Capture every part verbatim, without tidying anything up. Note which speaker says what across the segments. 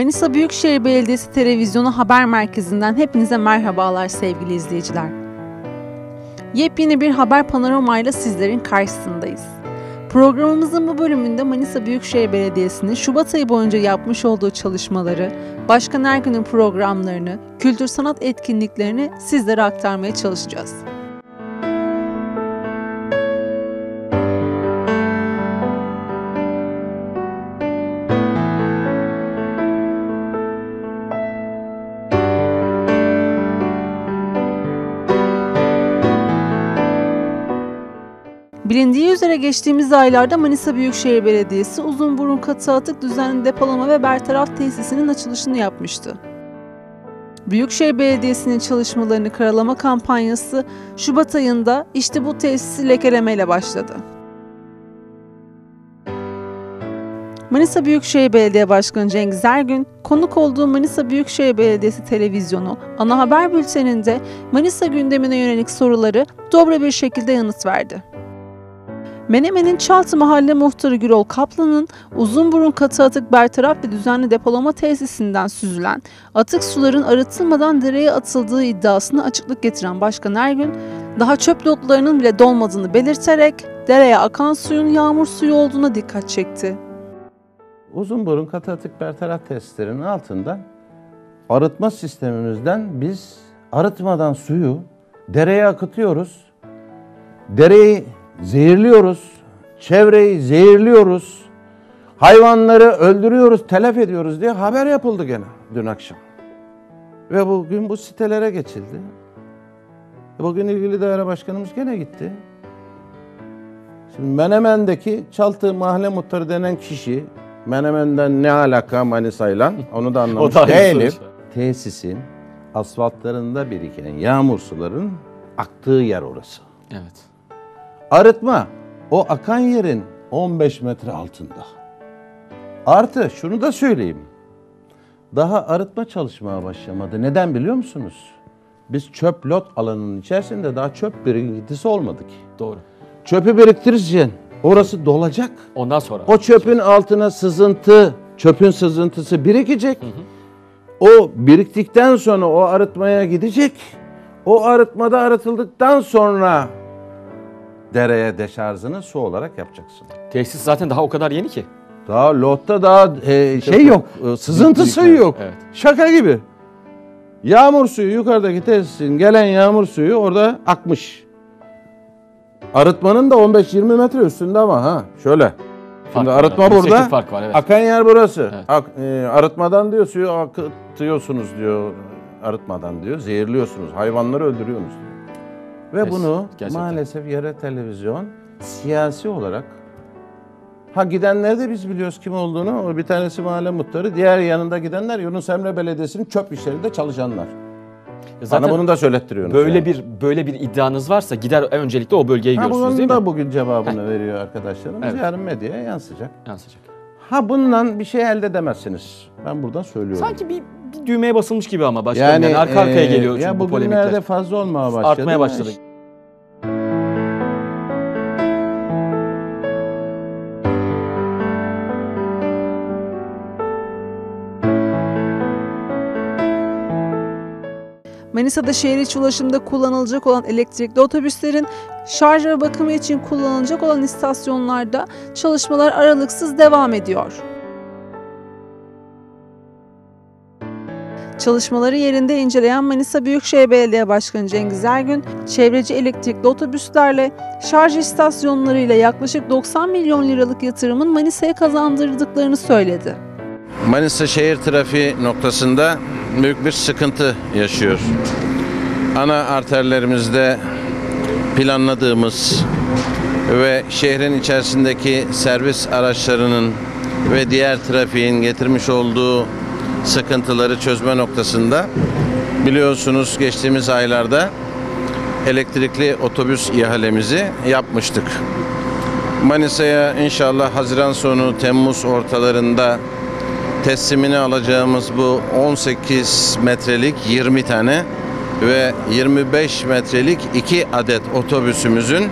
Speaker 1: Manisa Büyükşehir Belediyesi Televizyonu Haber Merkezi'nden hepinize merhabalar sevgili izleyiciler. Yepyeni bir haber panoramayla sizlerin karşısındayız. Programımızın bu bölümünde Manisa Büyükşehir Belediyesi'nin Şubat ayı boyunca yapmış olduğu çalışmaları, Başkan Ergün'ün programlarını, kültür sanat etkinliklerini sizlere aktarmaya çalışacağız. Bilindiği üzere geçtiğimiz aylarda Manisa Büyükşehir Belediyesi Uzunburun Katı Atık Düzenli Depolama ve Bertaraf Tesisi'nin açılışını yapmıştı. Büyükşehir Belediyesi'nin çalışmalarını karalama kampanyası Şubat ayında işte bu tesisi lekelemeyle başladı. Manisa Büyükşehir Belediye Başkanı Cengiz Ergün, konuk olduğu Manisa Büyükşehir Belediyesi Televizyonu ana haber bülteninde Manisa gündemine yönelik soruları dobra bir şekilde yanıt verdi. Menemen'in Çaltı Mahalle Muhtarı Gürol Kaplan'ın Uzunburun Katı Atık Bertaraf ve Düzenli Depolama Tesisinden süzülen atık suların arıtılmadan dereye atıldığı iddiasına açıklık getiren Başkan Ergün, daha çöp lotlarının bile dolmadığını belirterek dereye akan suyun yağmur suyu olduğuna dikkat çekti.
Speaker 2: Uzunburun Katı Atık Bertaraf Tesislerinin altında arıtma sistemimizden biz arıtmadan suyu dereye akıtıyoruz. Dereyi zehirliyoruz, çevreyi zehirliyoruz, hayvanları öldürüyoruz, telef ediyoruz diye haber yapıldı gene dün akşam. Ve bugün bu sitelere geçildi. Bugün ilgili daire başkanımız gene gitti. Şimdi Menemen'deki Çaltı Mahalle Muhtarı denen kişi, Menemen'den ne alaka Manisa'yla onu da anlamış değilim. Tesisin asfaltlarında biriken yağmur suların aktığı yer orası.
Speaker 3: Evet.
Speaker 2: Arıtma o akan yerin on beş metre altında. Artı şunu da söyleyeyim. Daha arıtma çalışmaya başlamadı. Neden biliyor musunuz? Biz çöp lot alanının içerisinde daha çöp birikintisi olmadı ki.
Speaker 3: Doğru.
Speaker 2: Çöpü biriktireceksin. Orası dolacak.
Speaker 3: Ondan sonra.
Speaker 2: O çöpün altına sızıntı, çöpün sızıntısı birikecek. Hı hı. O biriktikten sonra o arıtmaya gidecek. O arıtmada arıtıldıktan sonra dereye deşarjını su olarak yapacaksın.
Speaker 3: Tesis zaten daha o kadar yeni ki.
Speaker 2: Daha lotta daha e, şey yok, sızıntı suyu yok.
Speaker 3: Evet.
Speaker 2: Şaka gibi. Yağmur suyu yukarıdaki tesisin gelen yağmur suyu orada akmış. Arıtmanın da on beş yirmi metre üstünde ama ha şöyle. Şimdi
Speaker 3: Fark
Speaker 2: arıtma
Speaker 3: var,
Speaker 2: burada,
Speaker 3: fark var, evet.
Speaker 2: Akan yer burası.
Speaker 3: Evet.
Speaker 2: Ak, e, arıtmadan diyor suyu akıtıyorsunuz diyor, arıtmadan diyor, zehirliyorsunuz, hayvanları öldürüyorsunuz diyor. Ve
Speaker 3: Evet,
Speaker 2: bunu
Speaker 3: gerçekten.
Speaker 2: maalesef yerel televizyon siyasi olarak, ha gidenleri de biz biliyoruz kim olduğunu, o bir tanesi mahalle muhtarı, diğer yanında gidenler Yunus Emre Belediyesi'nin çöp işlerinde çalışanlar.
Speaker 3: Zaten
Speaker 2: Bana bunu da söylettiriyorsunuz.
Speaker 3: Böyle
Speaker 2: yani.
Speaker 3: bir böyle bir iddianız varsa gider öncelikle o bölgeyi
Speaker 2: ha,
Speaker 3: görürsünüz
Speaker 2: bunun
Speaker 3: değil
Speaker 2: da
Speaker 3: mi?
Speaker 2: bugün cevabını veriyor arkadaşlarımız.
Speaker 3: Evet.
Speaker 2: Yarın medyaya yansıyacak.
Speaker 3: Yansıyacak.
Speaker 2: Ha bundan bir şey elde edemezsiniz. Ben buradan söylüyorum.
Speaker 3: Sanki bir, bir düğmeye basılmış gibi ama başkanım.
Speaker 2: yani,
Speaker 3: Yani arka arkaya
Speaker 2: e,
Speaker 3: geliyor
Speaker 2: ya
Speaker 3: çünkü bu
Speaker 2: bugünlerde
Speaker 3: polemikler.
Speaker 2: fazla olmaya başladı.
Speaker 3: Artmaya başladı.
Speaker 1: Manisa'da şehir içi ulaşımda kullanılacak olan elektrikli otobüslerin şarj ve bakımı için kullanılacak olan istasyonlarda çalışmalar aralıksız devam ediyor. Çalışmaları yerinde inceleyen Manisa Büyükşehir Belediye Başkanı Cengiz Ergün, çevreci elektrikli otobüslerle, şarj istasyonlarıyla yaklaşık doksan milyon liralık yatırımın Manisa'ya kazandırdıklarını söyledi.
Speaker 2: Manisa şehir trafiği noktasında büyük bir sıkıntı yaşıyor. Ana arterlerimizde planladığımız ve şehrin içerisindeki servis araçlarının ve diğer trafiğin getirmiş olduğu sıkıntıları çözme noktasında biliyorsunuz geçtiğimiz aylarda elektrikli otobüs ihalemizi yapmıştık. Manisa'ya inşallah Haziran sonu Temmuz ortalarında teslimini alacağımız bu on sekiz metrelik yirmi tane ve yirmi beş metrelik iki adet otobüsümüzün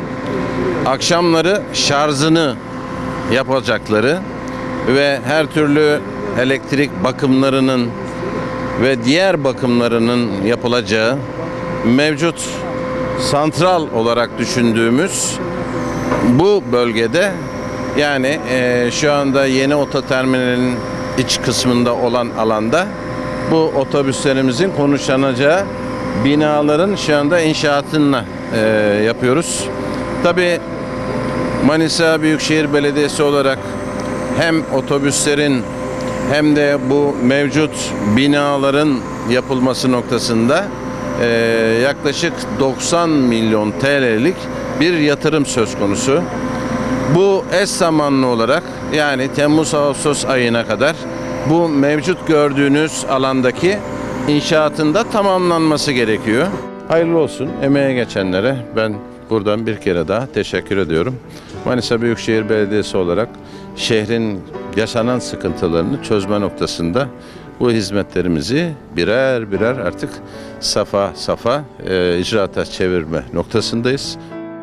Speaker 2: akşamları şarjını yapacakları ve her türlü elektrik bakımlarının ve diğer bakımlarının yapılacağı mevcut santral olarak düşündüğümüz bu bölgede, yani e, şu anda yeni ototerminalin iç kısmında olan alanda bu otobüslerimizin konuşlanacağı binaların şu anda inşaatını e, yapıyoruz. Tabii Manisa Büyükşehir Belediyesi olarak hem otobüslerin hem de bu mevcut binaların yapılması noktasında e, yaklaşık doksan milyon T L'lik bir yatırım söz konusu. Bu eş zamanlı olarak, yani Temmuz-Ağustos ayına kadar bu mevcut gördüğünüz alandaki inşaatında tamamlanması gerekiyor. Hayırlı olsun emeğe geçenlere ben buradan bir kere daha teşekkür ediyorum. Manisa Büyükşehir Belediyesi olarak şehrin yaşanan sıkıntılarını çözme noktasında bu hizmetlerimizi birer birer artık safa safa e, icraata çevirme noktasındayız.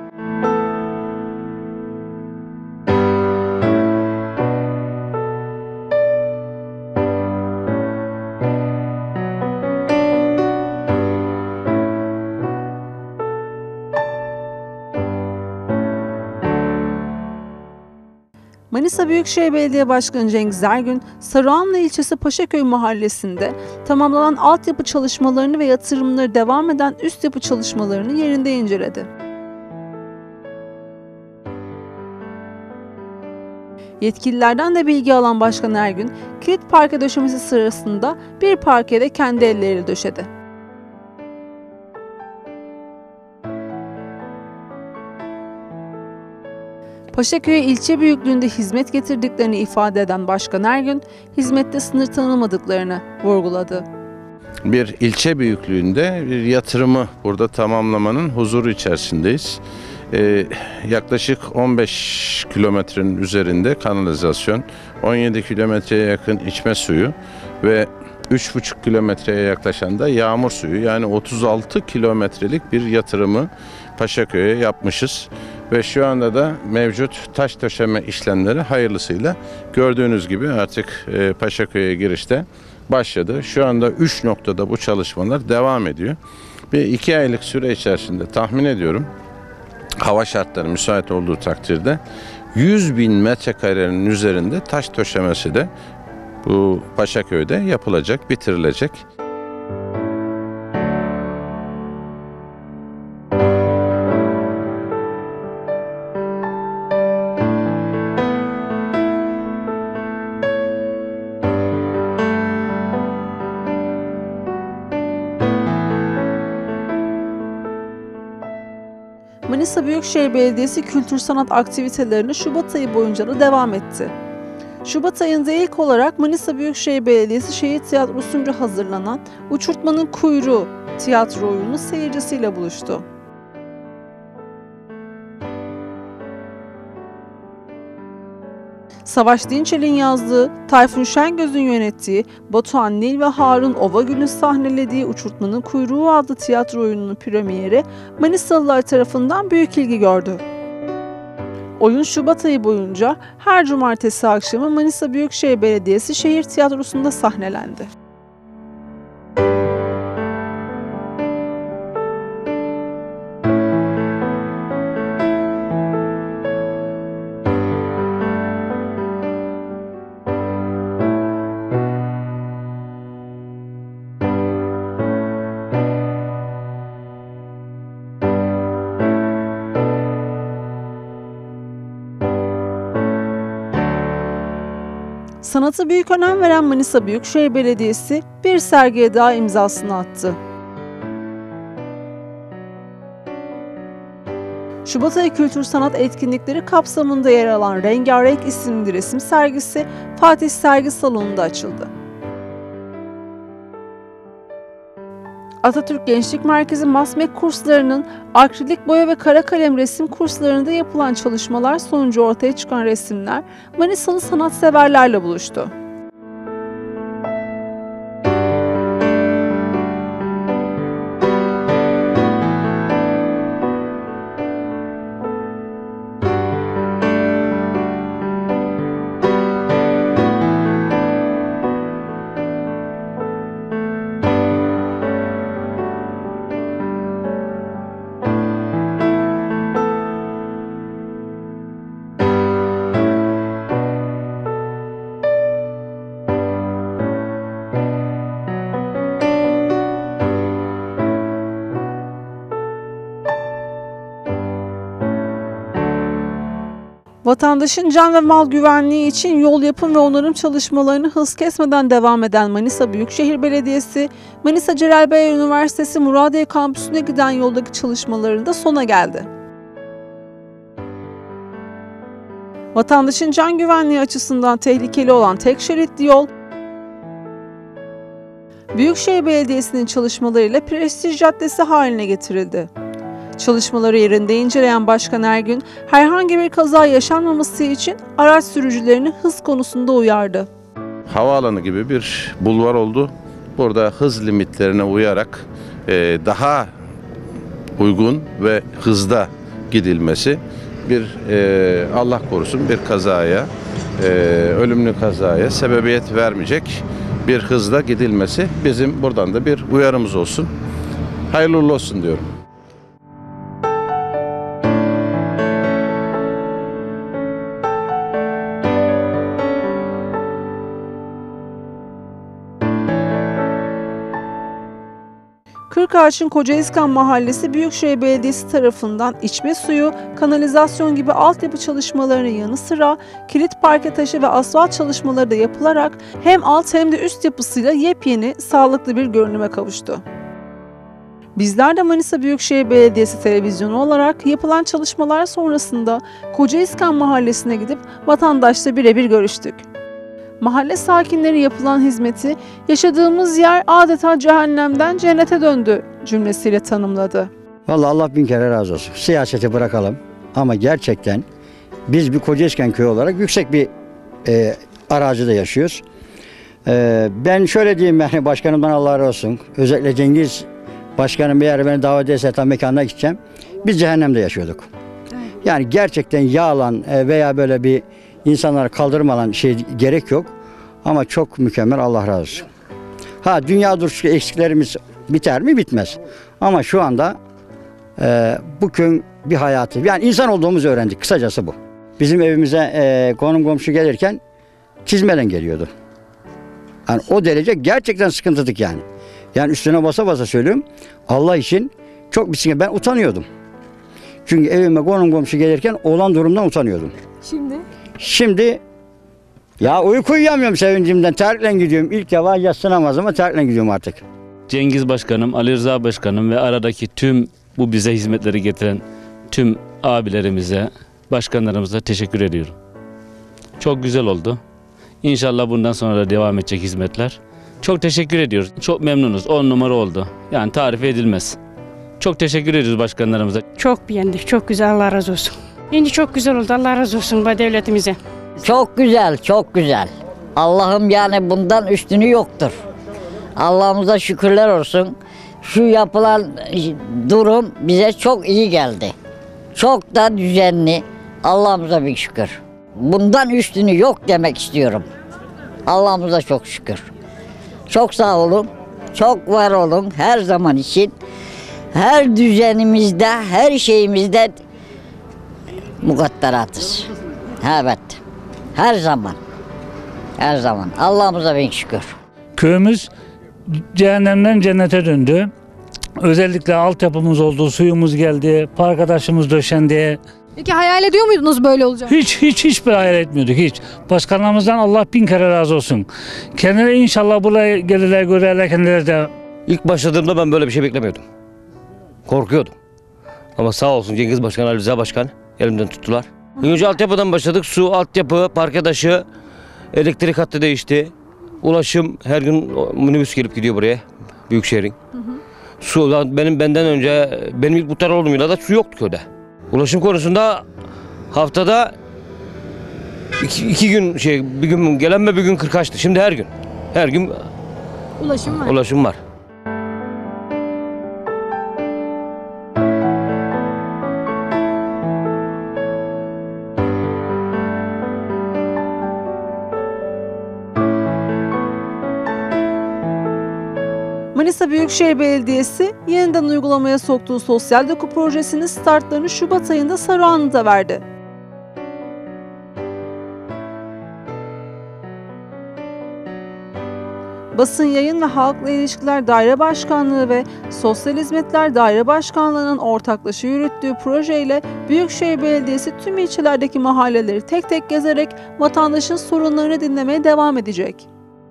Speaker 1: Manisa Büyükşehir Belediye Başkanı Cengiz Ergün, Saruhanlı ilçesi Paşaköy mahallesinde tamamlanan altyapı çalışmalarını ve yatırımları devam eden üst yapı çalışmalarını yerinde inceledi. Yetkililerden de bilgi alan Başkan Ergün, kilit parke döşemesi sırasında bir parkeyi de kendi elleriyle döşedi. Paşaköy'e ilçe büyüklüğünde hizmet getirdiklerini ifade eden Başkan Ergün, hizmette sınır tanımadıklarını vurguladı.
Speaker 2: Bir ilçe büyüklüğünde bir yatırımı burada tamamlamanın huzuru içerisindeyiz. Ee, yaklaşık on beş kilometrenin üzerinde kanalizasyon, on yedi kilometreye yakın içme suyu ve üç buçuk kilometreye yaklaşan da yağmur suyu, yani otuz altı kilometrelik bir yatırımı Paşaköy'e yapmışız. Ve şu anda da mevcut taş döşeme işlemleri hayırlısıyla gördüğünüz gibi artık e, Paşaköy'e girişte başladı. Şu anda üç noktada bu çalışmalar devam ediyor. Ve iki aylık süre içerisinde tahmin ediyorum, hava şartları müsait olduğu takdirde yüz bin metrekarenin üzerinde taş döşemesi de bu Paşaköy'de yapılacak, bitirilecek.
Speaker 1: Manisa Büyükşehir Belediyesi kültür sanat aktivitelerini Şubat ayı boyunca da devam etti. Şubat ayında ilk olarak Manisa Büyükşehir Belediyesi Şehir Tiyatrosu'nca hazırlanan Uçurtmanın Kuyruğu tiyatro oyunu seyircisiyle buluştu. Savaş Dinçel'in yazdığı, Tayfun Şengöz'ün yönettiği, Batuhan Nil ve Harun Ovagül'ün sahnelediği Uçurtmanın Kuyruğu adlı tiyatro oyununun premieri Manisalılar tarafından büyük ilgi gördü. Oyun Şubat ayı boyunca her cumartesi akşamı Manisa Büyükşehir Belediyesi Şehir Tiyatrosu'nda sahnelendi. Sanata büyük önem veren Manisa Büyükşehir Belediyesi bir sergiye daha imzasını attı. Şubat ayı kültür sanat etkinlikleri kapsamında yer alan Rengarenk isimli resim sergisi Fatih Sergi Salonu'nda açıldı. Atatürk Gençlik Merkezi Masmek kurslarının akrilik boya ve kara kalem resim kurslarında yapılan çalışmalar sonucu ortaya çıkan resimler Manisalı sanatseverlerle buluştu. Vatandaşın can ve mal güvenliği için yol yapım ve onarım çalışmalarını hız kesmeden devam eden Manisa Büyükşehir Belediyesi, Manisa Celal Bayar Üniversitesi Muradiye Kampüsü'ne giden yoldaki çalışmalarında sona geldi. Vatandaşın can güvenliği açısından tehlikeli olan tek şeritli yol, Büyükşehir Belediyesi'nin çalışmalarıyla Prestij Caddesi haline getirildi. Çalışmaları yerinde inceleyen Başkan Ergün, herhangi bir kaza yaşanmaması için araç sürücülerini hız konusunda uyardı.
Speaker 2: Havaalanı gibi bir bulvar oldu. Burada hız limitlerine uyarak e, daha uygun ve hızda gidilmesi bir e, Allah korusun bir kazaya, e, ölümlü kazaya sebebiyet vermeyecek bir hızla gidilmesi bizim buradan da bir uyarımız olsun. Hayırlı uğurlu olsun diyorum.
Speaker 1: Kırkağaç'ın Kocaiskan Mahallesi Büyükşehir Belediyesi tarafından içme suyu, kanalizasyon gibi altyapı çalışmalarının yanı sıra kilit parke taşı ve asfalt çalışmaları da yapılarak hem alt hem de üst yapısıyla yepyeni, sağlıklı bir görünüme kavuştu. Bizler de Manisa Büyükşehir Belediyesi televizyonu olarak yapılan çalışmalar sonrasında Kocaiskan Mahallesi'ne gidip vatandaşla birebir görüştük. Mahalle sakinleri yapılan hizmeti, yaşadığımız yer adeta cehennemden cennete döndü cümlesiyle tanımladı.
Speaker 4: Vallahi Allah bin kere razı olsun. Siyaseti bırakalım ama gerçekten biz bir Kocaiskan köyü olarak yüksek bir e, arazide yaşıyoruz. E, ben şöyle diyeyim, yani başkanımdan Allah razı olsun. Özellikle Cengiz Başkanım bir yer beni davet etse tam mekanına gideceğim. Biz cehennemde yaşıyorduk. Yani gerçekten yağlan veya böyle bir insanları kaldırmadan şey gerek yok. Ama çok mükemmel, Allah razı olsun. Ha, dünya duruşu eksiklerimiz biter mi? Bitmez. Ama şu anda e, bu köyün bir hayatı, yani insan olduğumuzu öğrendik. Kısacası bu. Bizim evimize e, konum komşu gelirken çizmeden geliyordu. Yani o derece gerçekten sıkıntıydık yani. Yani üstüne basa basa söylüyorum. Allah için çok bir sıkıntı. Ben utanıyordum. Çünkü evime konum komşu gelirken olan durumdan utanıyordum.
Speaker 1: Şimdi?
Speaker 4: Şimdi ya uyku uyuyamıyorum sevincimden. Terkle gidiyorum. İlk defa yatsı namazıma terkle gidiyorum artık.
Speaker 5: Cengiz Başkanım, Ali Rıza Başkanım ve aradaki tüm bu bize hizmetleri getiren tüm abilerimize, başkanlarımıza teşekkür ediyorum. Çok güzel oldu. İnşallah bundan sonra da devam edecek hizmetler. Çok teşekkür ediyoruz. Çok memnunuz. On numara oldu. Yani tarif edilmez. Çok teşekkür ediyoruz başkanlarımıza.
Speaker 6: Çok beğendik. Çok güzel. Allah razı olsun. Şimdi çok güzel oldu. Allah razı olsun bu devletimize.
Speaker 7: Çok güzel, çok güzel. Allah'ım yani bundan üstünü yoktur. Allah'ımıza şükürler olsun. Şu yapılan durum bize çok iyi geldi. Çok da düzenli. Allah'ımıza bir şükür. Bundan üstünü yok demek istiyorum. Allah'ımıza çok şükür. Çok sağ olun. Çok var olun her zaman için. Her düzenimizde, her şeyimizde mukadderatız. Evet. Her zaman. Her zaman. Allah'ımıza bin şükür.
Speaker 8: Köyümüz cehennemden cennete döndü. Özellikle altyapımız oldu, suyumuz geldi, park arkadaşımız döşendi.
Speaker 9: Peki hayal ediyor muydunuz böyle olacak?
Speaker 8: Hiç hiç hiçbir hayal etmiyorduk hiç. Başkanlarımızdan Allah bin kere razı olsun. Kendileri inşallah buraya gelirler, görürler kendileri de.
Speaker 10: İlk başladığımda ben böyle bir şey beklemiyordum. Korkuyordum. Ama sağ olsun Cengiz Başkan, Ali Rıza Başkan elimden tuttular. Önce altyapıdan başladık. Su, altyapı, parke taşı, elektrik hattı değişti. Ulaşım, her gün minibüs gelip gidiyor buraya. Büyükşehir'in. Su, benim benden önce, benim ilk muhtar olduğum yılda da su yoktu köyde. Ulaşım konusunda haftada iki, iki gün şey, bir gün gelen ve bir gün kırkaçtı. Şimdi her gün. Her gün
Speaker 9: Ulaşım var.
Speaker 10: ulaşım var.
Speaker 1: Manisa Büyükşehir Belediyesi yeniden uygulamaya soktuğu sosyal doku projesinin startlarını Şubat ayında Saruhanlı'da verdi. Basın Yayın ve Halkla İlişkiler Daire Başkanlığı ve Sosyal Hizmetler Daire Başkanlığı'nın ortaklaşa yürüttüğü projeyle Büyükşehir Belediyesi tüm ilçelerdeki mahalleleri tek tek gezerek vatandaşın sorunlarını dinlemeye devam edecek.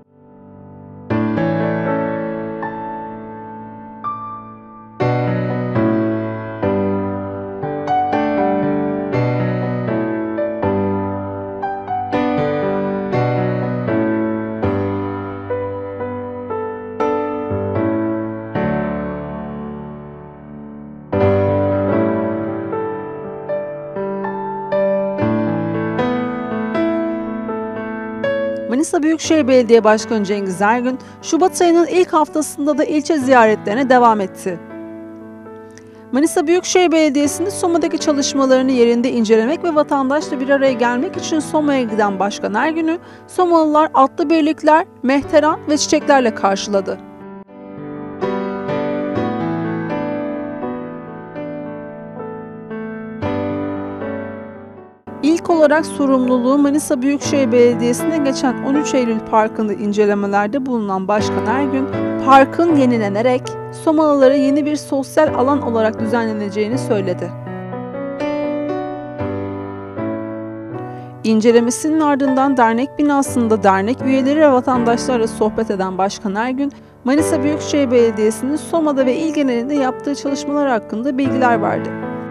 Speaker 1: Manisa Büyükşehir Belediye Başkanı Cengiz Ergün, Şubat ayının ilk haftasında da ilçe ziyaretlerine devam etti. Manisa Büyükşehir Belediyesi'nin Soma'daki çalışmalarını yerinde incelemek ve vatandaşla bir araya gelmek için Soma'ya giden Başkan Ergün'ü Somalılar atlı birlikler, mehteran ve çiçeklerle karşıladı. İlk olarak sorumluluğu Manisa Büyükşehir Belediyesi'ne geçen on üç Eylül Parkı'nda incelemelerde bulunan Başkan Ergün, parkın yenilenerek Somalılara yeni bir sosyal alan olarak düzenleneceğini söyledi. İncelemesinin ardından dernek binasında dernek üyeleri ve vatandaşlarla sohbet eden Başkan Ergün, Manisa Büyükşehir Belediyesi'nin Soma'da ve il genelinde yaptığı çalışmalar hakkında bilgiler verdi.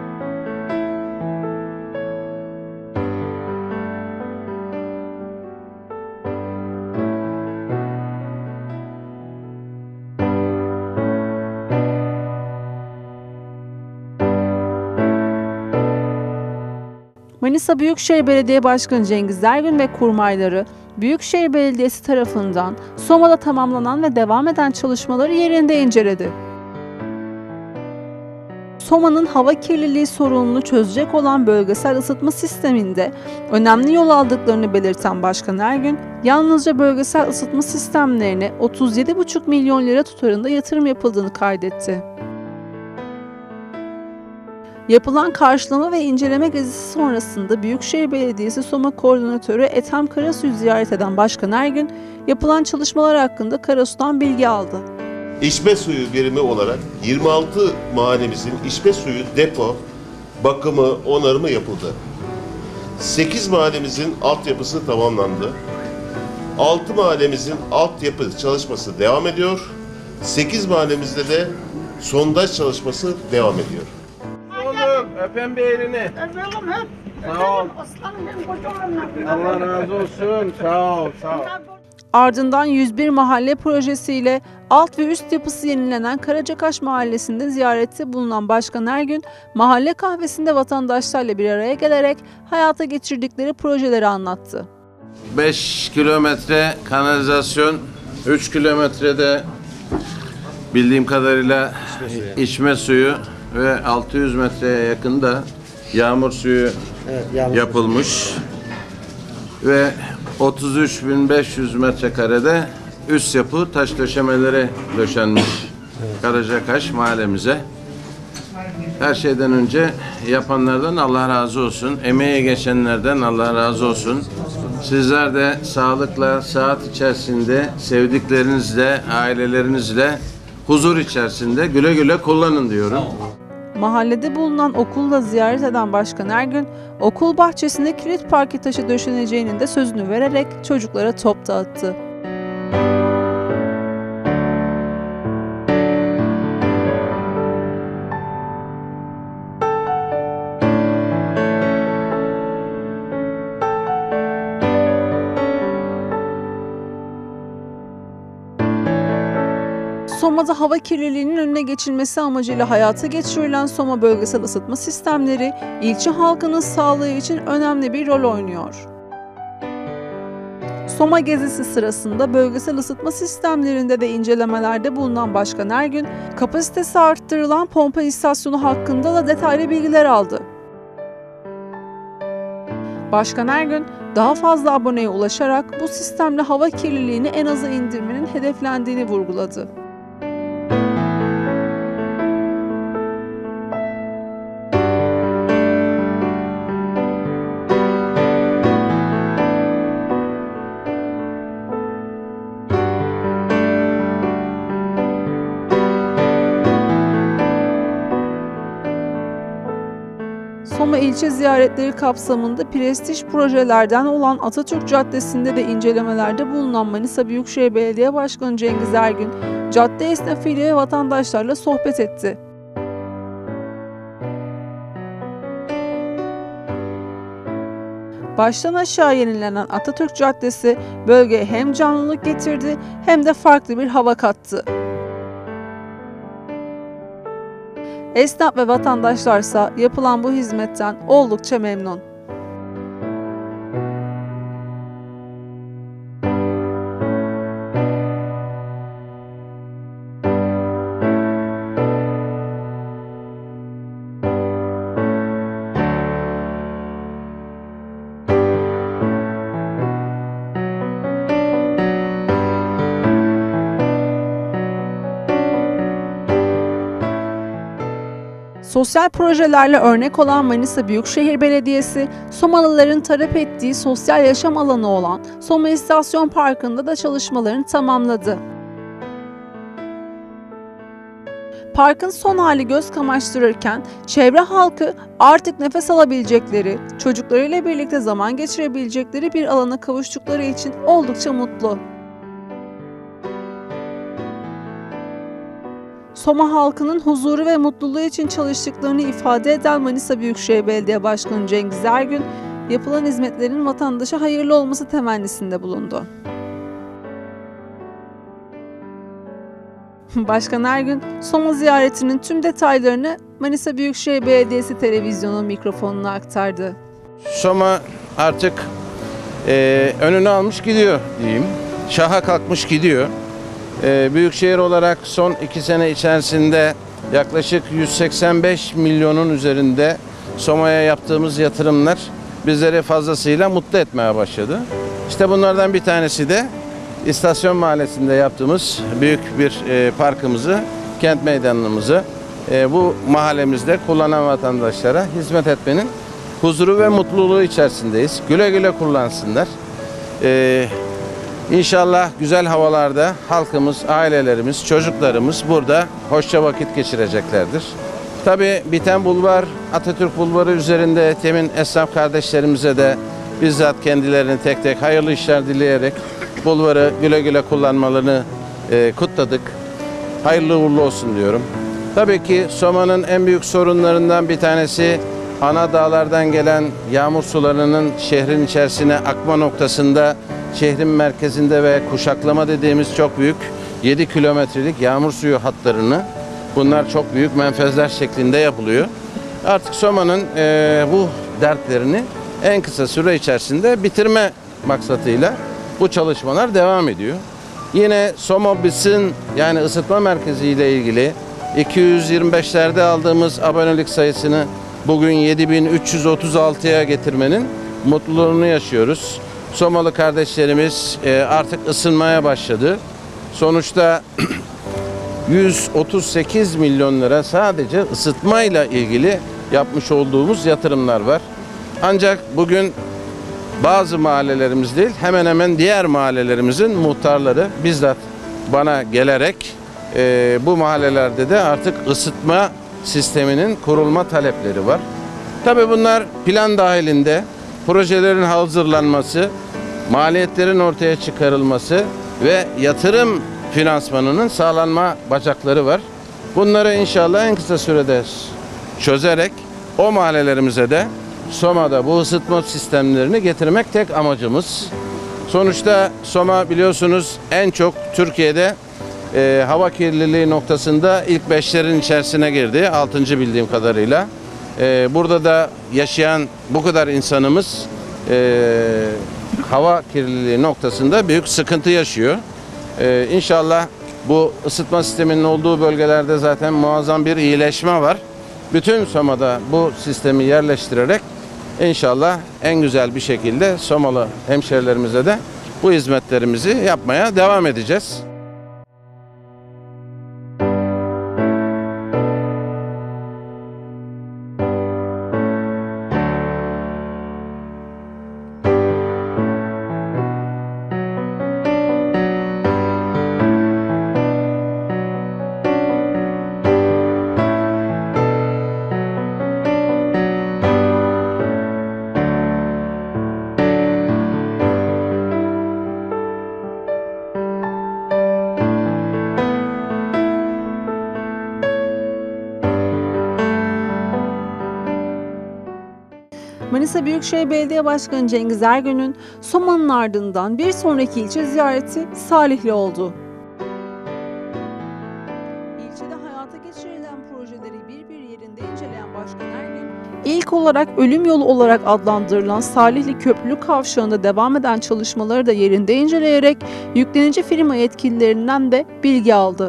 Speaker 1: Manisa Büyükşehir Belediye Başkanı Cengiz Ergün ve kurmayları, Büyükşehir Belediyesi tarafından Soma'da tamamlanan ve devam eden çalışmaları yerinde inceledi. Soma'nın hava kirliliği sorununu çözecek olan bölgesel ısıtma sisteminde önemli yol aldıklarını belirten Başkan Ergün, yalnızca bölgesel ısıtma sistemlerine otuz yedi buçuk milyon lira tutarında yatırım yapıldığını kaydetti. Yapılan karşılama ve inceleme gezisi sonrasında Büyükşehir Belediyesi Soma Koordinatörü Ethem Karasu'yu ziyaret eden Başkan Ergün, yapılan çalışmalar hakkında Karasu'dan bilgi aldı.
Speaker 11: İçme suyu birimi olarak yirmi altı mahallemizin içme suyu depo, bakımı, onarımı yapıldı. sekiz mahallemizin altyapısı tamamlandı. altı mahallemizin altyapı çalışması devam ediyor. sekiz mahallemizde de sondaj çalışması devam ediyor.
Speaker 2: Oğlum öpen bir elini.
Speaker 12: Öpelim hep.
Speaker 2: Sağ ol.
Speaker 12: Aslanım benim kocaman.
Speaker 2: Allah razı olsun. Sağ ol. Sağ ol.
Speaker 1: Ardından yüz bir mahalle projesiyle alt ve üst yapısı yenilenen Karacakaş Mahallesi'nde ziyarette bulunan Başkan Ergün, mahalle kahvesinde vatandaşlarla bir araya gelerek hayata geçirdikleri projeleri anlattı.
Speaker 2: beş kilometre kanalizasyon, üç kilometrede bildiğim kadarıyla içme suyu, içme suyu ve altı yüz metreye yakında yağmur suyu evet, yağmur yapılmış suyu. Ve otuz üç bin beş yüz metrekarede üst yapı taş döşemeleri döşenmiş evet. Karacakaş mahallemize. Her şeyden önce yapanlardan Allah razı olsun. Emeğe geçenlerden Allah razı olsun. Sizler de sağlıkla, sıhhat içerisinde, sevdiklerinizle, ailelerinizle huzur içerisinde güle güle kullanın diyorum.
Speaker 1: Mahallede bulunan okulda ziyaret eden Başkan Ergün, okul bahçesinde kilit parke taşı döşeneceğinin de sözünü vererek çocuklara top dağıttı. Soma'da hava kirliliğinin önüne geçilmesi amacıyla hayata geçirilen Soma bölgesel ısıtma sistemleri, ilçe halkının sağlığı için önemli bir rol oynuyor. Soma gezisi sırasında bölgesel ısıtma sistemlerinde de incelemelerde bulunan Başkan Ergün, kapasitesi arttırılan pompa istasyonu hakkında da detaylı bilgiler aldı. Başkan Ergün, daha fazla aboneye ulaşarak bu sistemle hava kirliliğini en aza indirmenin hedeflendiğini vurguladı. Soma ilçe ziyaretleri kapsamında prestij projelerden olan Atatürk Caddesi'nde de incelemelerde bulunan Manisa Büyükşehir Belediye Başkanı Cengiz Ergün, cadde esnafıyla ve vatandaşlarla sohbet etti. Baştan aşağı yenilenen Atatürk Caddesi bölgeye hem canlılık getirdi hem de farklı bir hava kattı. Esnaf ve vatandaşlarsa yapılan bu hizmetten oldukça memnun. Sosyal projelerle örnek olan Manisa Büyükşehir Belediyesi, Somalıların talep ettiği sosyal yaşam alanı olan Soma İstasyon Parkı'nda da çalışmalarını tamamladı. Parkın son hali göz kamaştırırken çevre halkı artık nefes alabilecekleri, çocuklarıyla birlikte zaman geçirebilecekleri bir alana kavuştukları için oldukça mutlu. Soma halkının huzuru ve mutluluğu için çalıştıklarını ifade eden Manisa Büyükşehir Belediye Başkanı Cengiz Ergün, yapılan hizmetlerin vatandaşa hayırlı olması temennisinde bulundu. Başkan Ergün, Soma ziyaretinin tüm detaylarını Manisa Büyükşehir Belediyesi televizyonu mikrofonuna aktardı.
Speaker 2: Soma artık e, önünü almış gidiyor diyeyim. Şaha kalkmış gidiyor. E, Büyükşehir olarak son iki sene içerisinde yaklaşık yüz seksen beş milyonun üzerinde Soma'ya yaptığımız yatırımlar bizleri fazlasıyla mutlu etmeye başladı. İşte bunlardan bir tanesi de İstasyon Mahallesi'nde yaptığımız büyük bir e, parkımızı, kent meydanımızı e, bu mahallemizde kullanan vatandaşlara hizmet etmenin huzuru ve mutluluğu içerisindeyiz. Güle güle kullansınlar. E, İnşallah güzel havalarda halkımız, ailelerimiz, çocuklarımız burada hoşça vakit geçireceklerdir. Tabii Biten Bulvar, Atatürk Bulvarı üzerinde temin esnaf kardeşlerimize de bizzat kendilerini tek tek hayırlı işler dileyerek bulvarı güle güle kullanmalarını e, kutladık. Hayırlı uğurlu olsun diyorum. Tabii ki Soma'nın en büyük sorunlarından bir tanesi ana dağlardan gelen yağmur sularının şehrin içerisine akma noktasında, şehrin merkezinde ve kuşaklama dediğimiz çok büyük yedi kilometrelik yağmur suyu hatlarını, bunlar çok büyük menfezler şeklinde yapılıyor. Artık Soma'nın e, bu dertlerini en kısa süre içerisinde bitirme maksatıyla bu çalışmalar devam ediyor. Yine Somobis'in yani ısıtma merkezi ile ilgili iki yüz yirmi beşlerde aldığımız abonelik sayısını bugün yedi bin üç yüz otuz altıya getirmenin mutluluğunu yaşıyoruz. Somalı kardeşlerimiz artık ısınmaya başladı. Sonuçta yüz otuz sekiz milyon lira sadece ısıtmayla ilgili yapmış olduğumuz yatırımlar var. Ancak bugün bazı mahallelerimiz değil, hemen hemen diğer mahallelerimizin muhtarları bizzat bana gelerek e, bu mahallelerde de artık ısıtma sisteminin kurulma talepleri var. Tabii bunlar plan dahilinde projelerin hazırlanması, maliyetlerin ortaya çıkarılması ve yatırım finansmanının sağlanma bacakları var. Bunları inşallah en kısa sürede çözerek o mahallelerimize de Soma'da bu ısıtma sistemlerini getirmek tek amacımız. Sonuçta Soma biliyorsunuz en çok Türkiye'de e, hava kirliliği noktasında ilk beşlerin içerisine girdi. Altıncı bildiğim kadarıyla. E, burada da yaşayan bu kadar insanımız e, hava kirliliği noktasında büyük sıkıntı yaşıyor. E, İnşallah bu ısıtma sisteminin olduğu bölgelerde zaten muazzam bir iyileşme var. Bütün Soma'da bu sistemi yerleştirerek İnşallah en güzel bir şekilde Somalı hemşerilerimize de bu hizmetlerimizi yapmaya devam edeceğiz.
Speaker 1: Manisa Büyükşehir Belediye Başkanı Cengiz Ergün'ün Soma'nın ardından bir sonraki ilçe ziyareti Salihli oldu. İlçede hayata geçirilen projeleri bir bir yerinde inceleyen Başkan Ergün, ilk olarak ölüm yolu olarak adlandırılan Salihli Köprülü Kavşağı'nda devam eden çalışmaları da yerinde inceleyerek yüklenici firma yetkililerinden de bilgi aldı.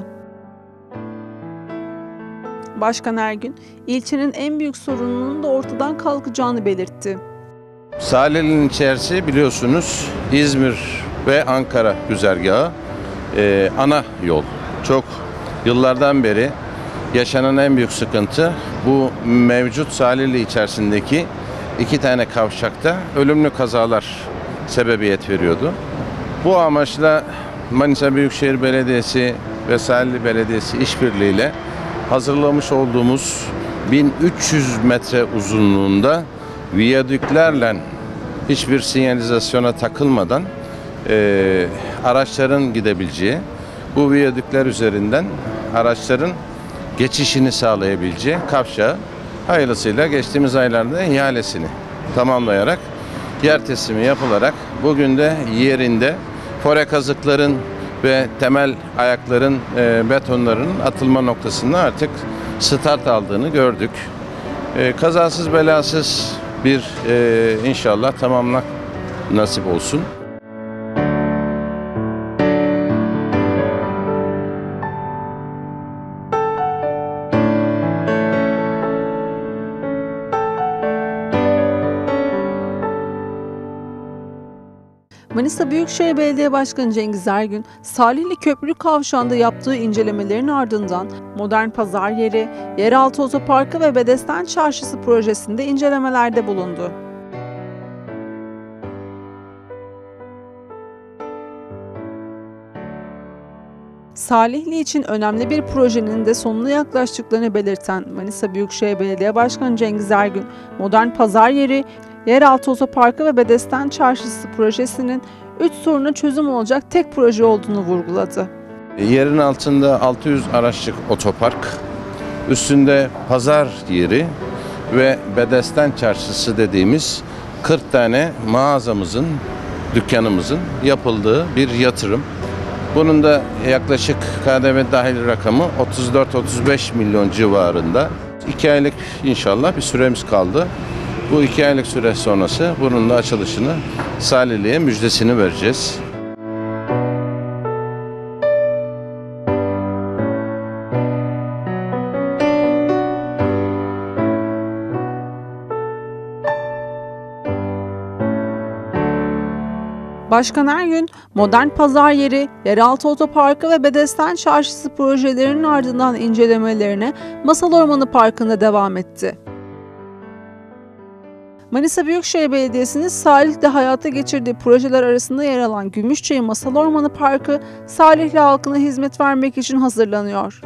Speaker 1: Başkan Ergün, ilçenin en büyük sorununun da ortadan kalkacağını belirtti.
Speaker 2: Salihli'nin içerisi biliyorsunuz İzmir ve Ankara güzergahı e, ana yol. Çok yıllardan beri yaşanan en büyük sıkıntı bu mevcut Salihli içerisindeki iki tane kavşakta ölümlü kazalar sebebiyet veriyordu. Bu amaçla Manisa Büyükşehir Belediyesi ve Salihli Belediyesi işbirliğiyle hazırlamış olduğumuz bin üç yüz metre uzunluğunda viyadüklerle hiçbir sinyalizasyona takılmadan e, araçların gidebileceği, bu viyadükler üzerinden araçların geçişini sağlayabileceği kavşağı hayırlısıyla geçtiğimiz aylarda ihalesini tamamlayarak yer teslimi yapılarak bugün de yerinde fore kazıkların ve temel ayakların, e, betonların atılma noktasında artık start aldığını gördük. E, kazasız belasız bir e, inşallah tamamlamak nasip olsun.
Speaker 1: Manisa Büyükşehir Belediye Başkanı Cengiz Ergün, Salihli Köprülü Kavşağı'nda yaptığı incelemelerin ardından modern pazar yeri, yeraltı otoparkı ve Bedesten Çarşısı projesinde incelemelerde bulundu. Salihli için önemli bir projenin de sonuna yaklaştıklarını belirten Manisa Büyükşehir Belediye Başkanı Cengiz Ergün, modern pazar yeri, yeraltı otoparkı ve Bedesten Çarşısı projesinin üç soruna çözüm olacak tek proje olduğunu vurguladı.
Speaker 2: Yerin altında altı yüz araçlık otopark, üstünde pazar yeri ve Bedesten Çarşısı dediğimiz kırk tane mağazamızın, dükkanımızın yapıldığı bir yatırım. Bunun da yaklaşık K D V dahil rakamı otuz dört otuz beş milyon civarında. iki aylık inşallah bir süremiz kaldı. Bu iki aylık süre sonrası bunun da açılışını Salihli'ye müjdesini vereceğiz.
Speaker 1: Başkan Ergün, modern pazar yeri, yeraltı otoparkı ve Bedesten Çarşısı projelerinin ardından incelemelerine Masal Ormanı Parkı'nda devam etti. Manisa Büyükşehir Belediyesi'nin Salihli'de hayata geçirdiği projeler arasında yer alan Gümüşçayı Masal Ormanı Parkı, Salihli halkına hizmet vermek için hazırlanıyor.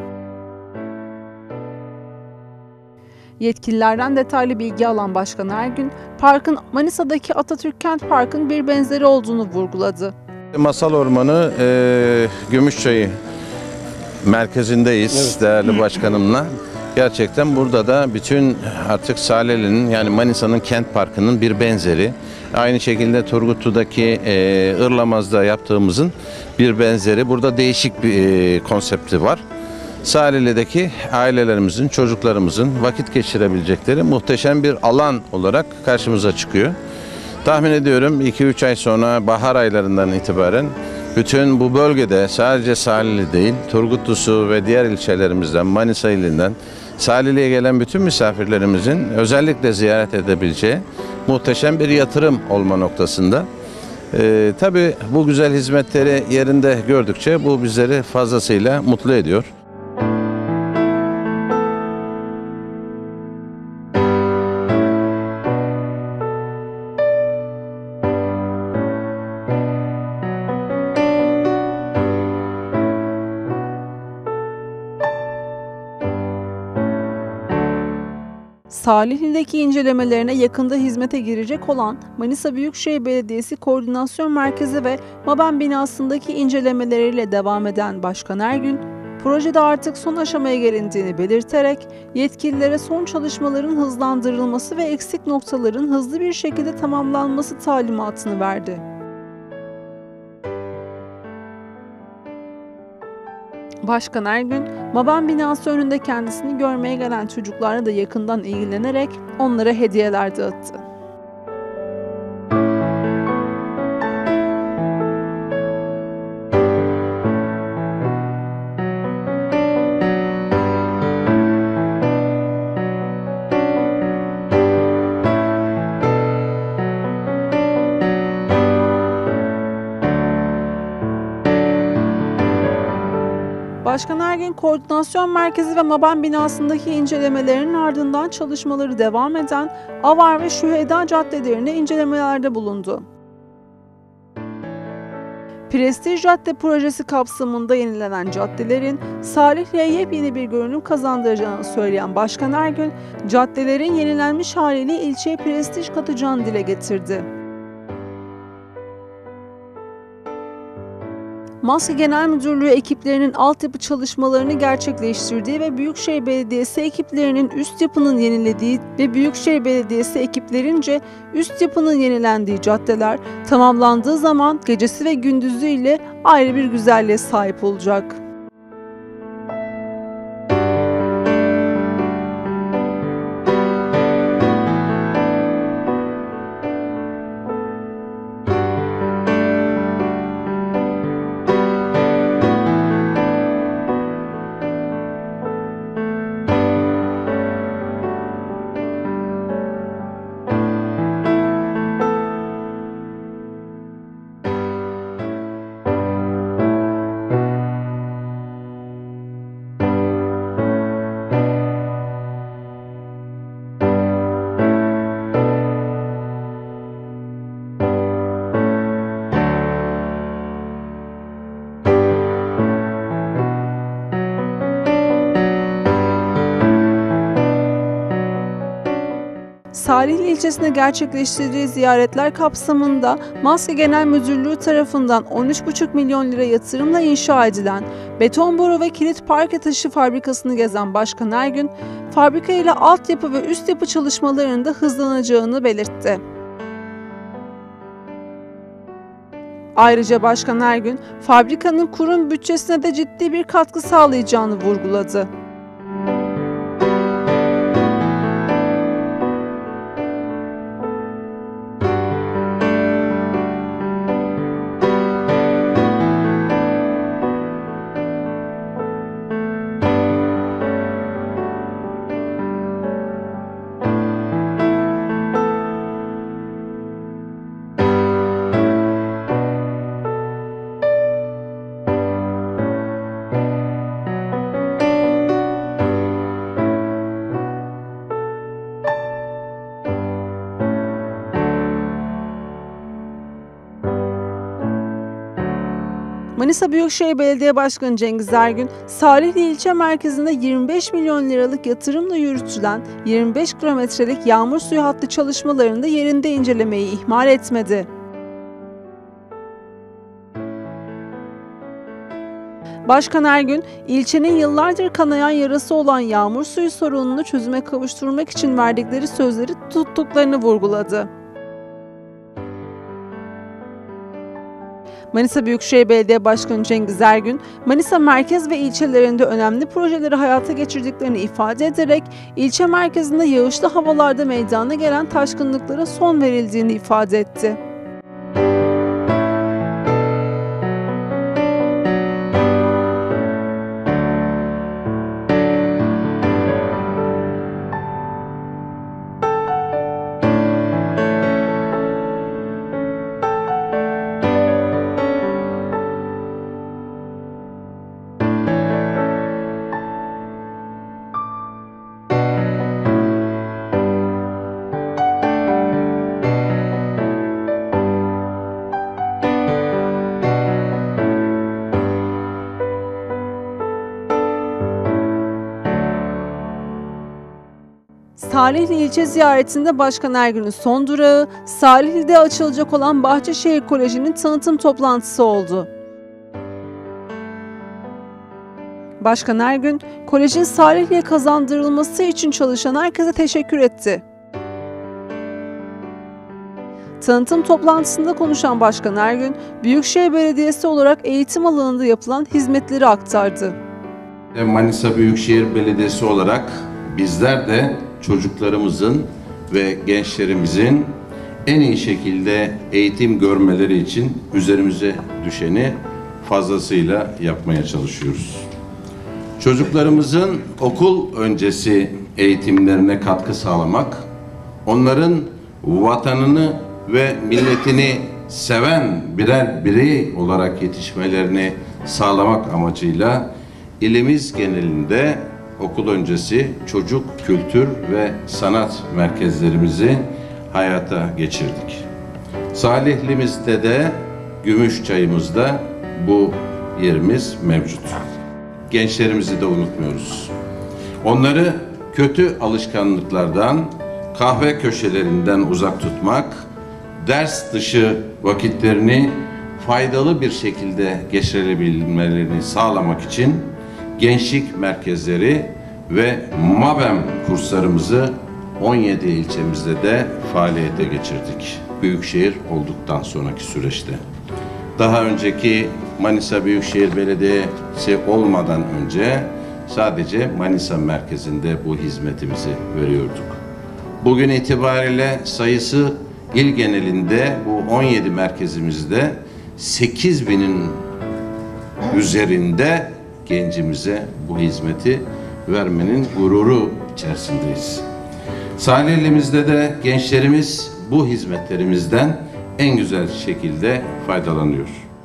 Speaker 1: Yetkililerden detaylı bilgi alan Başkan Ergün, parkın Manisa'daki Atatürk Kent Park'ın bir benzeri olduğunu vurguladı.
Speaker 2: Masal Ormanı e, Gümüşçayı merkezindeyiz, evet, değerli başkanımla. Gerçekten burada da bütün artık Salihli'nin, yani Manisa'nın kent parkının bir benzeri. Aynı şekilde Turgutlu'daki e, Irlamaz'da yaptığımızın bir benzeri. Burada değişik bir e, konsepti var. Salihli'deki ailelerimizin, çocuklarımızın vakit geçirebilecekleri muhteşem bir alan olarak karşımıza çıkıyor. Tahmin ediyorum iki üç ay sonra bahar aylarından itibaren bütün bu bölgede sadece Salihli değil, Turgutlusu ve diğer ilçelerimizden, Manisa ilinden Salihli'ye gelen bütün misafirlerimizin özellikle ziyaret edebileceği muhteşem bir yatırım olma noktasında. Ee, tabii bu güzel hizmetleri yerinde gördükçe bu bizleri fazlasıyla mutlu ediyor.
Speaker 1: Salihli'deki incelemelerine yakında hizmete girecek olan Manisa Büyükşehir Belediyesi Koordinasyon Merkezi ve MABEM binasındaki incelemeleriyle devam eden Başkan Ergün, projede artık son aşamaya gelindiğini belirterek yetkililere son çalışmaların hızlandırılması ve eksik noktaların hızlı bir şekilde tamamlanması talimatını verdi. Başkan Ergün, Maban binası önünde kendisini görmeye gelen çocuklarla da yakından ilgilenerek onlara hediyeler dağıttı. Başkan Ergün, Koordinasyon Merkezi ve Maban binasındaki incelemelerinin ardından çalışmaları devam eden Avar ve Şüheda caddelerine incelemelerde bulundu. Prestij Cadde projesi kapsamında yenilenen caddelerin Salihli'ye yepyeni bir görünüm kazandıracağını söyleyen Başkan Ergün, caddelerin yenilenmiş haliyle ilçeye prestij katacağını dile getirdi. Maske Genel Müdürlüğü ekiplerinin altyapı çalışmalarını gerçekleştirdiği ve Büyükşehir Belediyesi ekiplerinin üst yapının yenilediği ve Büyükşehir Belediyesi ekiplerince üst yapının yenilendiği caddeler tamamlandığı zaman gecesi ve gündüzü ile ayrı bir güzelliğe sahip olacak. Salihli ilçesine gerçekleştirdiği ziyaretler kapsamında Maske Genel Müdürlüğü tarafından on üç buçuk milyon lira yatırımla inşa edilen beton boru ve kilit parke taşı fabrikasını gezen Başkan Ergün, fabrika ile altyapı ve üst yapı çalışmalarının da hızlanacağını belirtti. Ayrıca Başkan Ergün, fabrikanın kurum bütçesine de ciddi bir katkı sağlayacağını vurguladı. Manisa Büyükşehir Belediye Başkanı Cengiz Ergün, Salihli ilçe merkezinde yirmi beş milyon liralık yatırımla yürütülen yirmi beş kilometrelik yağmur suyu hattı çalışmalarında yerinde incelemeyi ihmal etmedi. Başkan Ergün, ilçenin yıllardır kanayan yarası olan yağmur suyu sorununu çözüme kavuşturmak için verdikleri sözleri tuttuklarını vurguladı. Manisa Büyükşehir Belediye Başkanı Cengiz Ergün, Manisa merkez ve ilçelerinde önemli projeleri hayata geçirdiklerini ifade ederek, ilçe merkezinde yağışlı havalarda meydana gelen taşkınlıklara son verildiğini ifade etti. Salihli ilçe ziyaretinde Başkan Ergün'ün son durağı, Salihli'de açılacak olan Bahçeşehir Koleji'nin tanıtım toplantısı oldu. Başkan Ergün, kolejin Salihli'ye kazandırılması için çalışan herkese teşekkür etti. Tanıtım toplantısında konuşan Başkan Ergün, Büyükşehir Belediyesi olarak eğitim alanında yapılan hizmetleri aktardı.
Speaker 2: Manisa Büyükşehir Belediyesi olarak bizler de çocuklarımızın ve gençlerimizin en iyi şekilde eğitim görmeleri için üzerimize düşeni fazlasıyla yapmaya çalışıyoruz. Çocuklarımızın okul öncesi eğitimlerine katkı sağlamak, onların vatanını ve milletini seven birer birey olarak yetişmelerini sağlamak amacıyla ilimiz genelinde okul öncesi çocuk kültür ve sanat merkezlerimizi hayata geçirdik. Salihli'mizde de Gümüşçay'ımızda bu yerimiz mevcut. Gençlerimizi de unutmuyoruz. Onları kötü alışkanlıklardan, kahve köşelerinden uzak tutmak, ders dışı vakitlerini faydalı bir şekilde geçirebilmelerini sağlamak için gençlik merkezleri ve MABEM kurslarımızı on yedi ilçemizde de faaliyete geçirdik. Büyükşehir olduktan sonraki süreçte. Daha önceki Manisa Büyükşehir Belediyesi olmadan önce sadece Manisa merkezinde bu hizmetimizi veriyorduk. Bugün itibariyle sayısı il genelinde bu on yedi merkezimizde sekiz binin üzerinde gencimize bu hizmeti vermenin gururu içerisindeyiz. Salihli'mizde de gençlerimiz bu hizmetlerimizden en güzel şekilde faydalanıyor.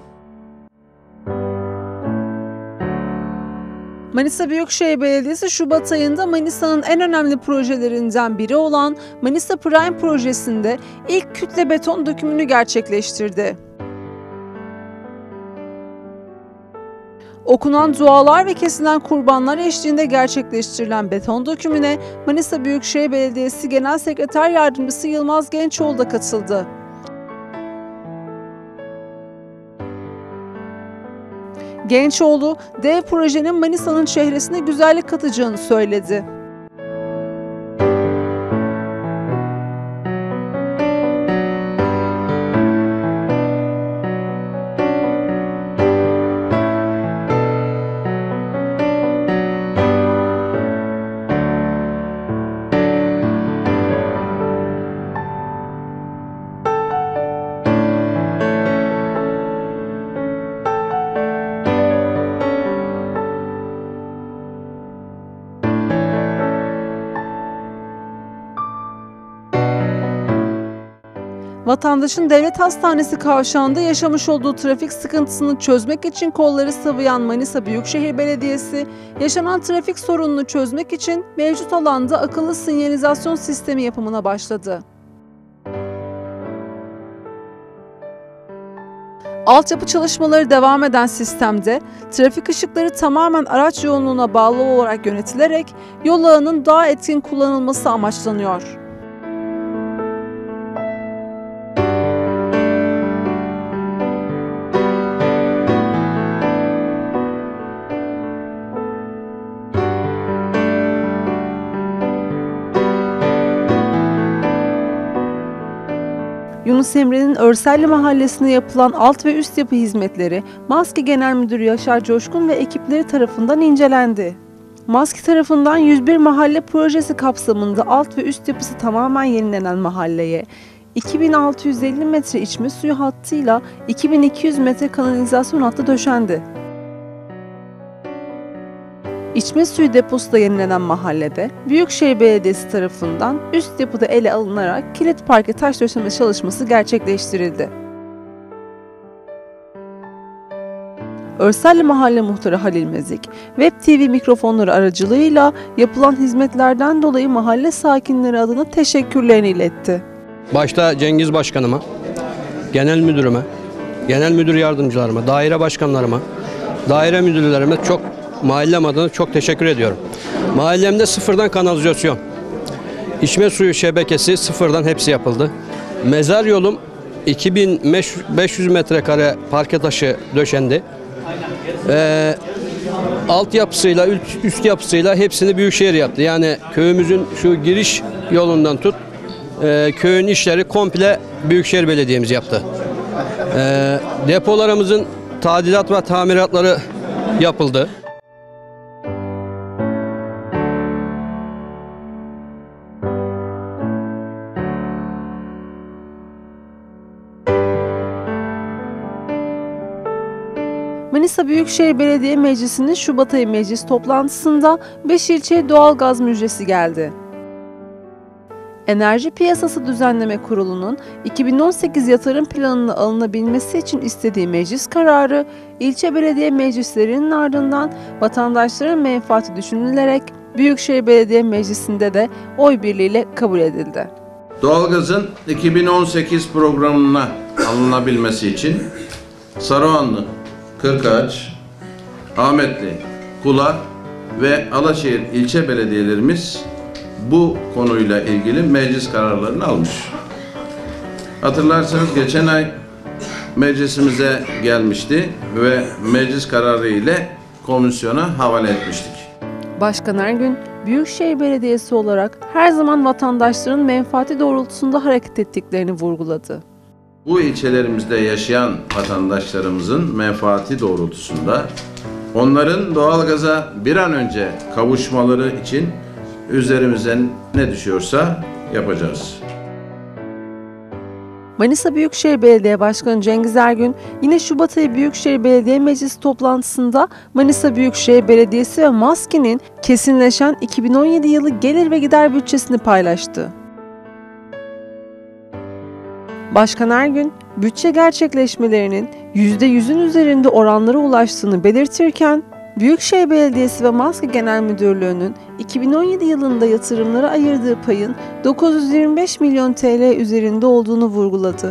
Speaker 1: Manisa Büyükşehir Belediyesi Şubat ayında Manisa'nın en önemli projelerinden biri olan Manisa Prime projesinde ilk kütle beton dökümünü gerçekleştirdi. Okunan dualar ve kesilen kurbanlar eşliğinde gerçekleştirilen beton dökümüne Manisa Büyükşehir Belediyesi Genel Sekreter Yardımcısı Yılmaz Gençoğlu da katıldı. Gençoğlu, dev projenin Manisa'nın çehresine güzellik katacağını söyledi. Vatandaşın devlet hastanesi kavşağında yaşamış olduğu trafik sıkıntısını çözmek için kolları sıvayan Manisa Büyükşehir Belediyesi, yaşanan trafik sorununu çözmek için mevcut alanda akıllı sinyalizasyon sistemi yapımına başladı. Altyapı çalışmaları devam eden sistemde trafik ışıkları tamamen araç yoğunluğuna bağlı olarak yönetilerek yol ağının daha etkin kullanılması amaçlanıyor. Yunus Emre'nin Örselli Mahallesi'nde yapılan alt ve üst yapı hizmetleri MASKİ Genel Müdürü Yaşar Coşkun ve ekipleri tarafından incelendi. MASKİ tarafından yüz bir mahalle projesi kapsamında alt ve üst yapısı tamamen yenilenen mahalleye iki bin altı yüz elli metre içme suyu hattıyla iki bin iki yüz metre kanalizasyon hattı döşendi. İçme suyu deposu da yenilenen mahallede Büyükşehir Belediyesi tarafından üst yapıda ele alınarak kilit parke taş döşeme çalışması gerçekleştirildi. Örselli Mahalle Muhtarı Halil Mezik, Web T V mikrofonları aracılığıyla yapılan hizmetlerden dolayı mahalle sakinleri adına teşekkürlerini iletti.
Speaker 13: Başta Cengiz Başkanıma, Genel Müdürüme, Genel Müdür Yardımcılarıma, daire başkanlarıma, daire müdürlerime çok mahallem adına çok teşekkür ediyorum. Mahallemde sıfırdan kanalizasyon, içme suyu şebekesi sıfırdan hepsi yapıldı. Mezar yolum iki bin beş yüz metrekare parke taşı döşendi. Ee, altyapısıyla, üst yapısıyla hepsini Büyükşehir yaptı. Yani köyümüzün şu giriş yolundan tut, e, köyün işleri komple Büyükşehir Belediye'miz yaptı. E, depolarımızın tadilat ve tamiratları yapıldı.
Speaker 1: Manisa Büyükşehir Belediye Meclisi'nin Şubat ayı meclis toplantısında beş ilçeye doğalgaz müjdesi geldi. Enerji Piyasası Düzenleme Kurulu'nun iki bin on sekiz yatırım planının alınabilmesi için istediği meclis kararı, ilçe belediye meclislerinin ardından vatandaşların menfaati düşünülerek Büyükşehir Belediye Meclisi'nde de oy birliğiyle kabul edildi.
Speaker 2: Doğalgazın iki bin on sekiz programına alınabilmesi için Saruhanlı, Kırkağaç, Ahmetli, Kula ve Alaşehir ilçe belediyelerimiz bu konuyla ilgili meclis kararlarını almış. Hatırlarsanız geçen ay meclisimize gelmişti ve meclis kararı ile komisyona havale etmiştik.
Speaker 1: Başkan Ergün, Büyükşehir Belediyesi olarak her zaman vatandaşların menfaati doğrultusunda hareket ettiklerini vurguladı.
Speaker 2: Bu ilçelerimizde yaşayan vatandaşlarımızın menfaati doğrultusunda onların doğalgaza bir an önce kavuşmaları için üzerimize ne düşüyorsa yapacağız.
Speaker 1: Manisa Büyükşehir Belediye Başkanı Cengiz Ergün, yine Şubat ayı Büyükşehir Belediye Meclisi toplantısında Manisa Büyükşehir Belediyesi ve MASKİ'nin kesinleşen iki bin on yedi yılı gelir ve gider bütçesini paylaştı. Başkan Ergün, bütçe gerçekleşmelerinin yüzde yüzün üzerinde oranlara ulaştığını belirtirken, Büyükşehir Belediyesi ve MASKİ Genel Müdürlüğü'nün iki bin on yedi yılında yatırımlara ayırdığı payın dokuz yüz yirmi beş milyon T L üzerinde olduğunu vurguladı.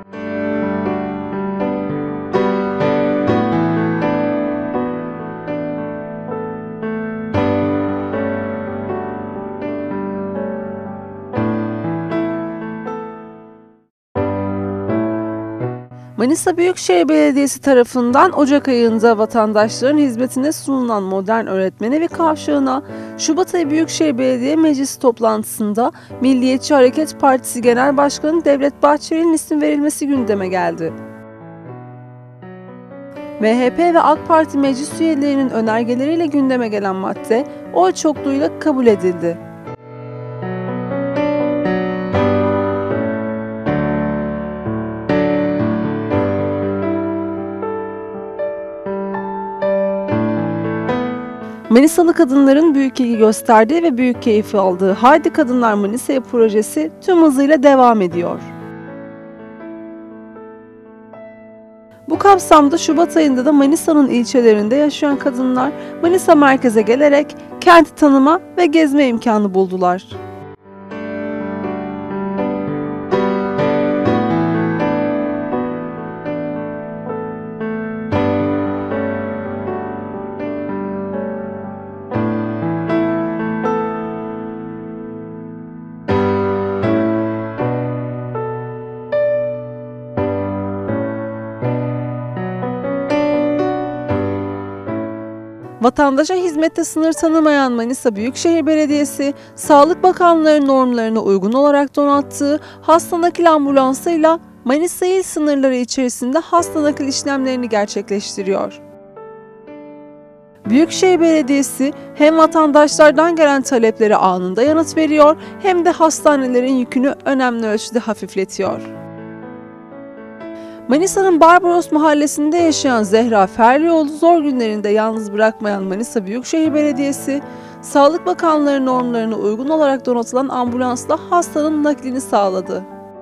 Speaker 1: Manisa Büyükşehir Belediyesi tarafından Ocak ayında vatandaşların hizmetine sunulan modern öğretmenevi kavşağına Şubat ayı Büyükşehir Belediye Meclisi toplantısında Milliyetçi Hareket Partisi Genel Başkanı Devlet Bahçeli'nin isim verilmesi gündeme geldi. M H P ve AK Parti meclis üyelerinin önergeleriyle gündeme gelen madde oy çokluğuyla kabul edildi. Manisalı kadınların büyük ilgi gösterdiği ve büyük keyif aldığı Haydi Kadınlar Manisa'ya projesi tüm hızıyla devam ediyor. Bu kapsamda Şubat ayında da Manisa'nın ilçelerinde yaşayan kadınlar Manisa merkeze gelerek kenti tanıma ve gezme imkanı buldular. Vatandaşa hizmette sınır tanımayan Manisa Büyükşehir Belediyesi, Sağlık Bakanlığı normlarına uygun olarak donattığı hasta nakil ambulansıyla Manisa il sınırları içerisinde hasta nakil işlemlerini gerçekleştiriyor. Büyükşehir Belediyesi hem vatandaşlardan gelen taleplere anında yanıt veriyor hem de hastanelerin yükünü önemli ölçüde hafifletiyor. Manisa'nın Barbaros Mahallesi'nde yaşayan Zehra Ferlioğlu zor günlerinde yalnız bırakmayan Manisa Büyükşehir Belediyesi, Sağlık Bakanlığı normlarına uygun olarak donatılan ambulansla hastanın naklini sağladı.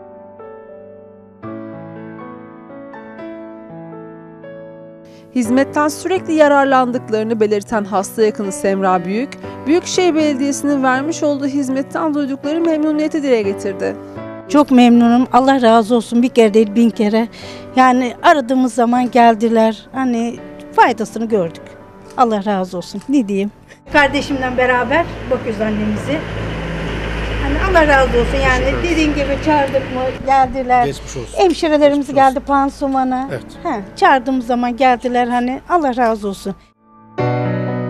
Speaker 1: Hizmetten sürekli yararlandıklarını belirten hasta yakını Semra Büyük, Büyükşehir Belediyesi'nin vermiş olduğu hizmetten duydukları memnuniyeti dile getirdi.
Speaker 14: Çok memnunum. Allah razı olsun. Bir kere değil bin kere. Yani aradığımız zaman geldiler. Hani faydasını gördük. Allah razı olsun. Ne diyeyim? Kardeşimle beraber bakıyoruz annemizi. Hani Allah razı olsun. Yani dediğin gibi çağırdık mı geldiler.
Speaker 15: Geçmiş olsun.
Speaker 14: Hemşirelerimiz geldi pansumana.
Speaker 15: Evet.
Speaker 14: He, çağırdığımız zaman geldiler. Hani Allah razı olsun.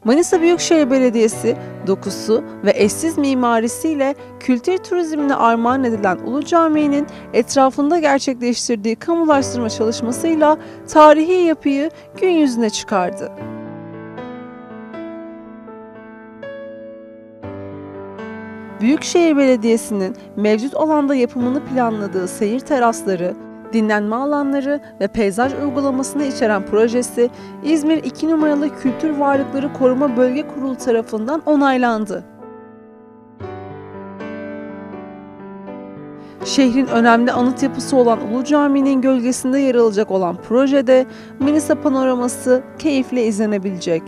Speaker 1: Manisa Büyükşehir Belediyesi dokusu ve eşsiz mimarisiyle kültür turizmine armağan edilen Ulu Cami'nin etrafında gerçekleştirdiği kamulaştırma çalışmasıyla tarihi yapıyı gün yüzüne çıkardı. Büyükşehir Belediyesi'nin mevcut alanda yapımını planladığı seyir terasları, dinlenme alanları ve peyzaj uygulamasını içeren projesi İzmir iki numaralı Kültür Varlıkları Koruma Bölge Kurulu tarafından onaylandı. Şehrin önemli anıt yapısı olan Ulu Cami'nin gölgesinde yer alacak olan projede Manisa panoraması keyifle izlenebilecek.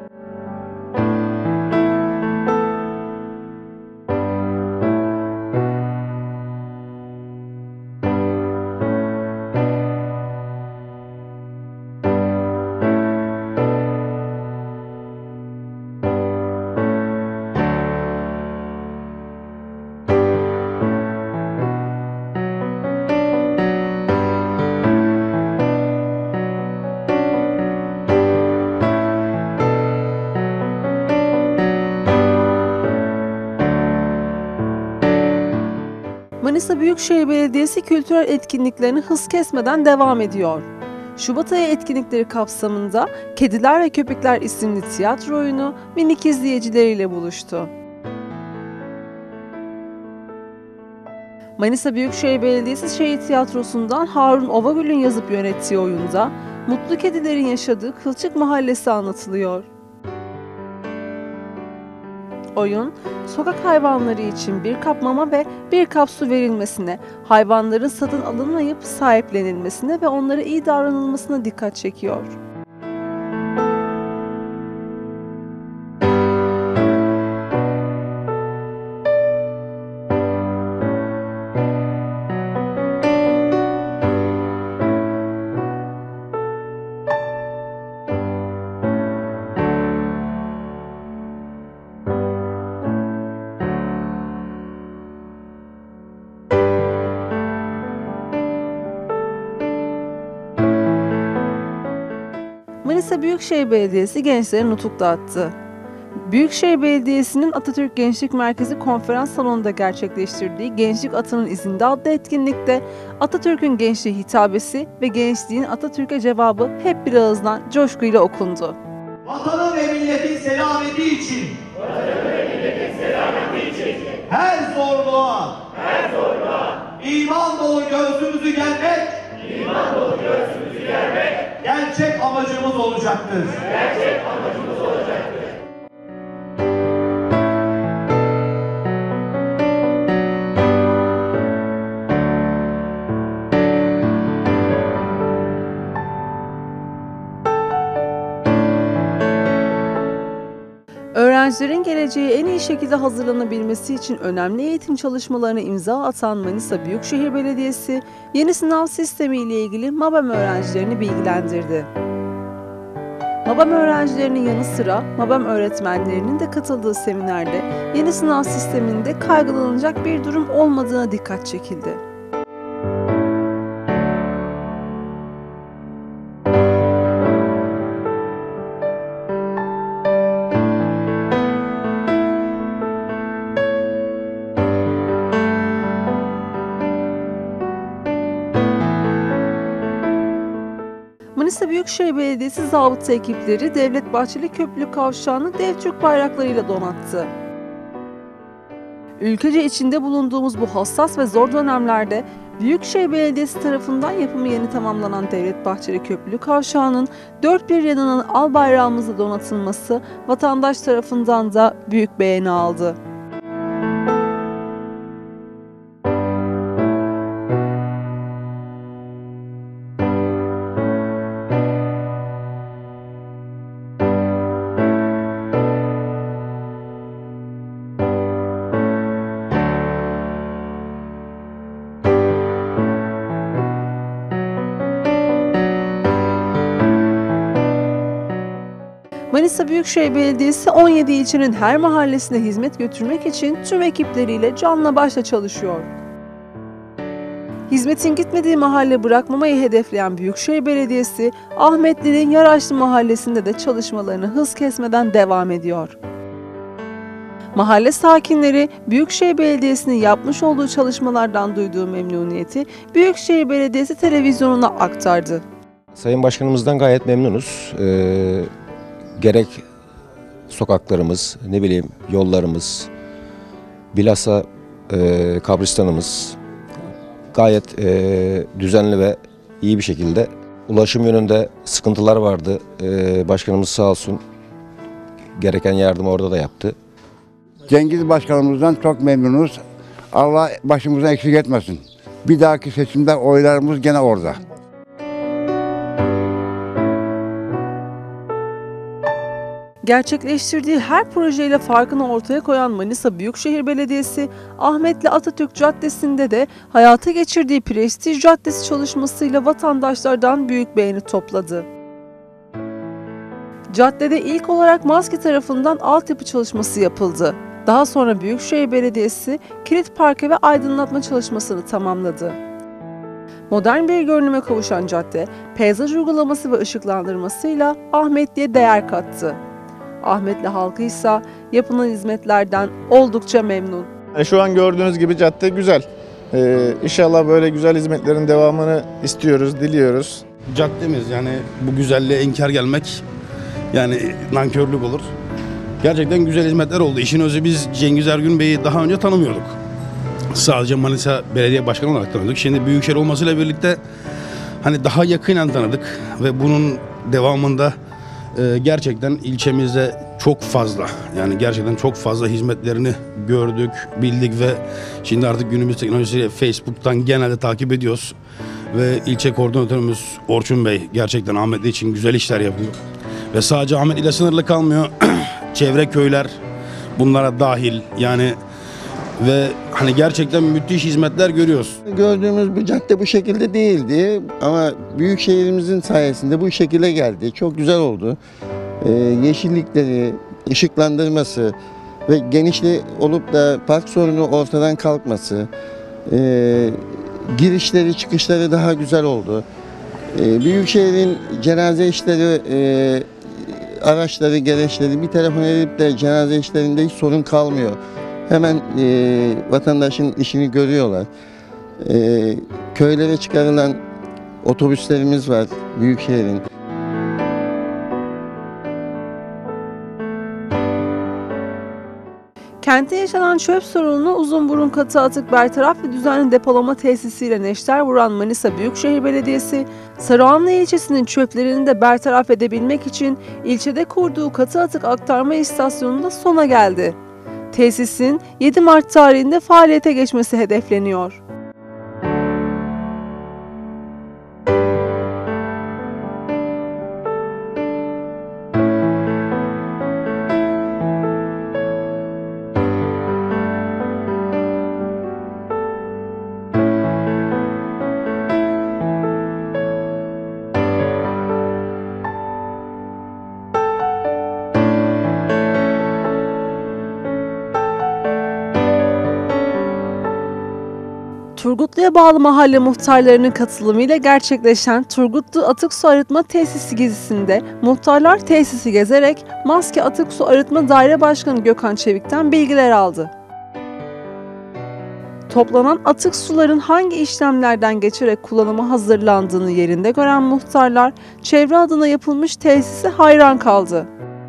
Speaker 1: Manisa Büyükşehir Belediyesi kültürel etkinliklerini hız kesmeden devam ediyor. Şubat ayı etkinlikleri kapsamında Kediler ve Köpekler isimli tiyatro oyunu minik izleyicileriyle buluştu. Manisa Büyükşehir Belediyesi Şehir Tiyatrosu'ndan Harun Ovagül'ün yazıp yönettiği oyunda mutlu kedilerin yaşadığı Kılçık Mahallesi anlatılıyor. Oyun, sokak hayvanları için bir kap mama ve bir kap su verilmesine, hayvanların satın alınmayıp sahiplenilmesine ve onlara iyi davranılmasına dikkat çekiyor. Manisa Büyükşehir Belediyesi gençlere nutuk dağıttı. Büyükşehir Belediyesi'nin Atatürk Gençlik Merkezi Konferans Salonu'nda gerçekleştirdiği Gençlik Atının İzinde adlı etkinlikte Atatürk'ün gençliğe hitabesi ve gençliğin Atatürk'e cevabı hep bir ağızdan coşkuyla okundu.
Speaker 15: Vatanın ve milletin selameti için, her zorluğa, her zorluğa, iman dolu göğsümüzü germek, iman dolu göğsümüzü germek, gerçek amacımız olacaktır. Gerçek amacımız olacaktır.
Speaker 1: Öğrencilerin geleceğe en iyi şekilde hazırlanabilmesi için önemli eğitim çalışmalarına imza atan Manisa Büyükşehir Belediyesi, yeni sınav sistemi ile ilgili MABEM öğrencilerini bilgilendirdi. MABEM öğrencilerinin yanı sıra MABEM öğretmenlerinin de katıldığı seminerde yeni sınav sisteminde kaygılanacak bir durum olmadığına dikkat çekildi. Manisa Büyükşehir Belediyesi zabıta ekipleri Devlet Bahçeli Köprülü Kavşağı'nı dev Türk bayraklarıyla donattı. Ülkece içinde bulunduğumuz bu hassas ve zor dönemlerde Büyükşehir Belediyesi tarafından yapımı yeni tamamlanan Devlet Bahçeli Köprülü Kavşağı'nın dört bir yanının al bayrağımızla donatılması vatandaş tarafından da büyük beğeni aldı. Manisa Büyükşehir Belediyesi on yedi ilçenin her mahallesine hizmet götürmek için tüm ekipleriyle canla başla çalışıyor. Hizmetin gitmediği mahalle bırakmamayı hedefleyen Büyükşehir Belediyesi, Ahmetli'nin Yaraşlı Mahallesi'nde de çalışmalarını hız kesmeden devam ediyor. Mahalle sakinleri Büyükşehir Belediyesi'nin yapmış olduğu çalışmalardan duyduğu memnuniyeti Büyükşehir Belediyesi televizyonuna aktardı.
Speaker 16: Sayın Başkanımızdan gayet memnunuz. Ee, gerek sokaklarımız, ne bileyim yollarımız, bilhassa e, kabristanımız gayet e, düzenli ve iyi bir şekilde. Ulaşım yönünde sıkıntılar vardı. Ee, başkanımız sağ olsun gereken yardımı orada da yaptı.
Speaker 17: Cengiz Başkanımızdan çok memnunuz. Allah başımızdan eksik etmesin. Bir dahaki seçimde oylarımız gene orada.
Speaker 1: Gerçekleştirdiği her projeyle farkını ortaya koyan Manisa Büyükşehir Belediyesi, Ahmetli Atatürk Caddesi'nde de hayata geçirdiği Prestij Caddesi çalışmasıyla vatandaşlardan büyük beğeni topladı. Caddede ilk olarak MASKİ tarafından altyapı çalışması yapıldı. Daha sonra Büyükşehir Belediyesi kilit parke ve aydınlatma çalışmasını tamamladı. Modern bir görünüme kavuşan cadde, peyzaj uygulaması ve ışıklandırmasıyla Ahmetli'ye değer kattı. Ahmetli halkı ise yapılan hizmetlerden oldukça memnun.
Speaker 18: Yani şu an gördüğünüz gibi cadde güzel. Ee, İnşallah böyle güzel hizmetlerin devamını istiyoruz, diliyoruz.
Speaker 19: Caddemiz yani bu güzelliğe inkar gelmek yani nankörlük olur. Gerçekten güzel hizmetler oldu. İşin özü biz Cengiz Ergün Bey'i daha önce tanımıyorduk. Sadece Manisa Belediye Başkanı olarak tanıdık. Şimdi Büyükşehir olmasıyla birlikte hani daha yakinen tanıdık ve bunun devamında e, gerçekten ilçemizde çok fazla yani gerçekten çok fazla hizmetlerini gördük, bildik ve şimdi artık günümüz teknolojisiyle Facebook'tan genelde takip ediyoruz. Ve ilçe koordinatörümüz Orçun Bey gerçekten Ahmetli için güzel işler yapıyor. Ve sadece Ahmetli ile sınırlı kalmıyor. Çevre köyler bunlara dahil yani ve hani gerçekten müthiş hizmetler görüyoruz.
Speaker 20: Gördüğümüz bu cadde bu şekilde değildi ama büyük şehrimizin sayesinde bu şekilde geldi. Çok güzel oldu. Ee, yeşillikleri, ışıklandırması ve genişli olup da park sorunu ortadan kalkması, e, girişleri çıkışları daha güzel oldu. E, Büyükşehir'in cenaze işleri, e, araçları, gereçleri bir telefon edip de cenaze işlerinde hiç sorun kalmıyor. Hemen e, vatandaşın işini görüyorlar. E, köylere çıkarılan otobüslerimiz var Büyükşehir'in.
Speaker 1: Kentte yaşanan çöp sorununu Uzunburun katı atık bertaraf ve düzenli depolama tesisiyle neşter vuran Manisa Büyükşehir Belediyesi, Saruhanlı ilçesinin çöplerini de bertaraf edebilmek için ilçede kurduğu katı atık aktarma istasyonunda sona geldi. Tesisin yedi Mart tarihinde faaliyete geçmesi hedefleniyor. Turgutlu'ya bağlı mahalle muhtarlarının katılımıyla gerçekleşen Turgutlu Atık Su Arıtma Tesisi gezisinde muhtarlar tesisi gezerek MASKİ Atık Su Arıtma Daire Başkanı Gökhan Çevik'ten bilgiler aldı. Toplanan atık suların hangi işlemlerden geçerek kullanıma hazırlandığını yerinde gören muhtarlar, çevre adına yapılmış tesise hayran kaldı.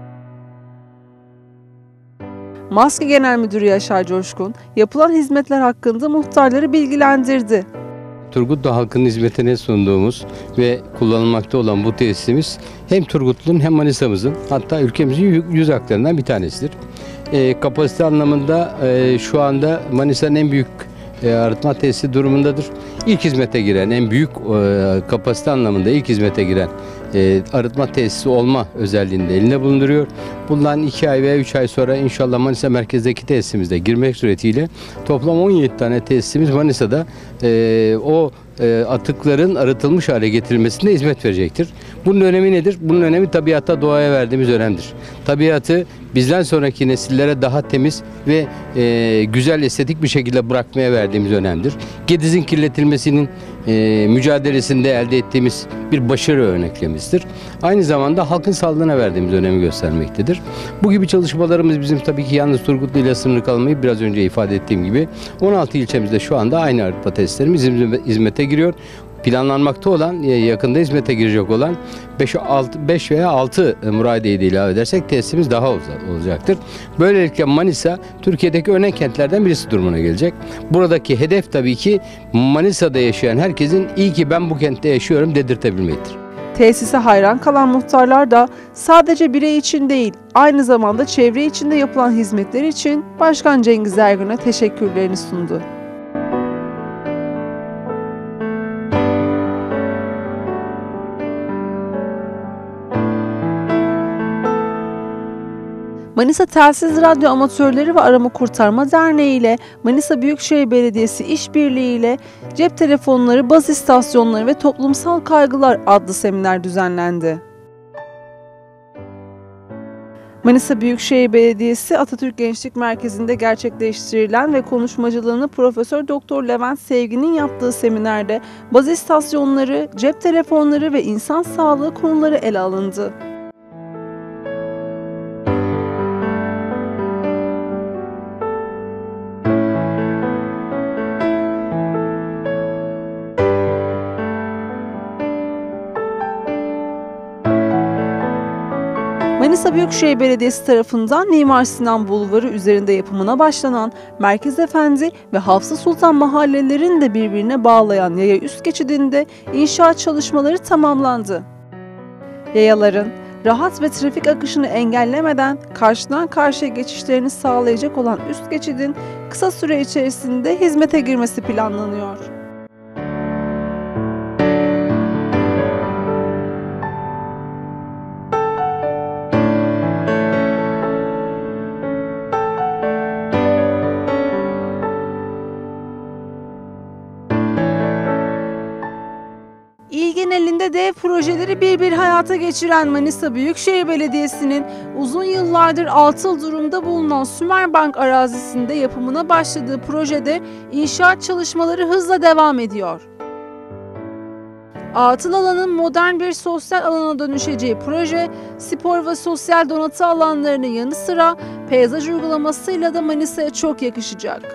Speaker 1: MASKİ Genel Müdürü Yaşar Coşkun, yapılan hizmetler hakkında muhtarları bilgilendirdi.
Speaker 21: Turgutlu halkının hizmetine sunduğumuz ve kullanılmakta olan bu tesisimiz hem Turgutlu'nun hem Manisa'mızın hatta ülkemizin yüz haklarından bir tanesidir. E, kapasite anlamında e, şu anda Manisa'nın en büyük e, arıtma tesisi durumundadır. İlk hizmete giren, en büyük e, kapasite anlamında ilk hizmete giren e, arıtma tesisi olma özelliğini de elinde bulunduruyor. Bundan iki ay veya üç ay sonra inşallah Manisa merkezdeki tesisimizde girmek suretiyle toplam on yedi tane tesisimiz Manisa'da e, o e, atıkların arıtılmış hale getirilmesine hizmet verecektir. Bunun önemi nedir? Bunun önemi tabiata, doğaya verdiğimiz önemdir. Tabiatı bizden sonraki nesillere daha temiz ve e, güzel, estetik bir şekilde bırakmaya verdiğimiz önemdir. Gediz'in kirletilmesinin e, mücadelesinde elde ettiğimiz bir başarı örneklemizdir. Aynı zamanda halkın sağlığına verdiğimiz önemi göstermektedir. Bu gibi çalışmalarımız bizim tabii ki yalnız Turgutlu ile sınırlı kalmayıp biraz önce ifade ettiğim gibi on altı ilçemizde şu anda aynı arıtma testlerimiz hizmete giriyor. Planlanmakta olan, yakında hizmete girecek olan beş veya altı muradeyi de ilave edersek tesisimiz daha olacaktır. Böylelikle Manisa Türkiye'deki örnek kentlerden birisi durumuna gelecek. Buradaki hedef tabii ki Manisa'da yaşayan herkesin iyi ki ben bu kentte yaşıyorum dedirtebilmektir.
Speaker 1: Tesise hayran kalan muhtarlar da sadece birey için değil, aynı zamanda çevre içinde yapılan hizmetler için Başkan Cengiz Ergün'e teşekkürlerini sundu. Manisa Telsiz Radyo Amatörleri ve Arama Kurtarma Derneği ile Manisa Büyükşehir Belediyesi işbirliği ile cep telefonları, baz istasyonları ve toplumsal kaygılar adlı seminer düzenlendi. Manisa Büyükşehir Belediyesi Atatürk Gençlik Merkezi'nde gerçekleştirilen ve konuşmacılığını Profesör Doktor Levent Sevgi'nin yaptığı seminerde baz istasyonları, cep telefonları ve insan sağlığı konuları ele alındı. Manisa Büyükşehir Belediyesi tarafından Mimar Sinan Bulvarı üzerinde yapımına başlanan Merkez Efendi ve Hafsa Sultan mahallelerini de birbirine bağlayan yaya üst geçidinde inşaat çalışmaları tamamlandı. Yayaların rahat ve trafik akışını engellemeden karşıdan karşıya geçişlerini sağlayacak olan üst geçidin kısa süre içerisinde hizmete girmesi planlanıyor. İl genelinde dev projeleri bir bir hayata geçiren Manisa Büyükşehir Belediyesi'nin uzun yıllardır atıl durumda bulunan Sümerbank arazisinde yapımına başladığı projede inşaat çalışmaları hızla devam ediyor. Atıl alanın modern bir sosyal alana dönüşeceği proje, spor ve sosyal donatı alanlarının yanı sıra peyzaj uygulamasıyla da Manisa'ya çok yakışacak.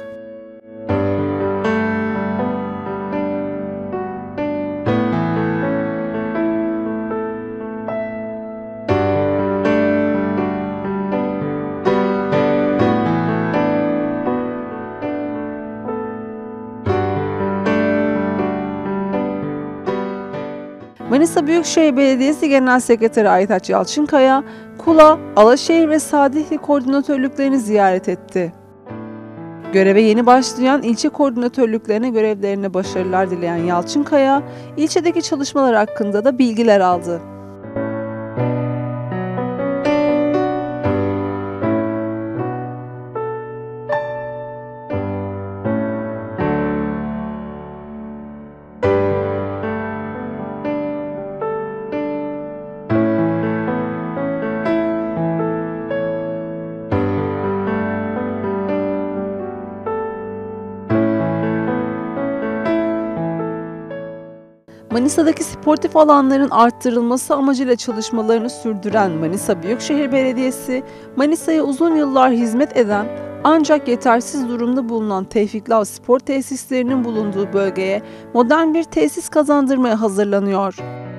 Speaker 1: Manisa Büyükşehir Belediyesi Genel Sekreteri Aytaç Yalçınkaya, Kula, Alaşehir ve Sadihli koordinatörlüklerini ziyaret etti. Göreve yeni başlayan ilçe koordinatörlüklerine görevlerine başarılar dileyen Yalçınkaya, ilçedeki çalışmalar hakkında da bilgiler aldı. Manisa'daki sportif alanların arttırılması amacıyla çalışmalarını sürdüren Manisa Büyükşehir Belediyesi, Manisa'ya uzun yıllar hizmet eden ancak yetersiz durumda bulunan Tevfikli Av spor tesislerinin bulunduğu bölgeye modern bir tesis kazandırmaya hazırlanıyor.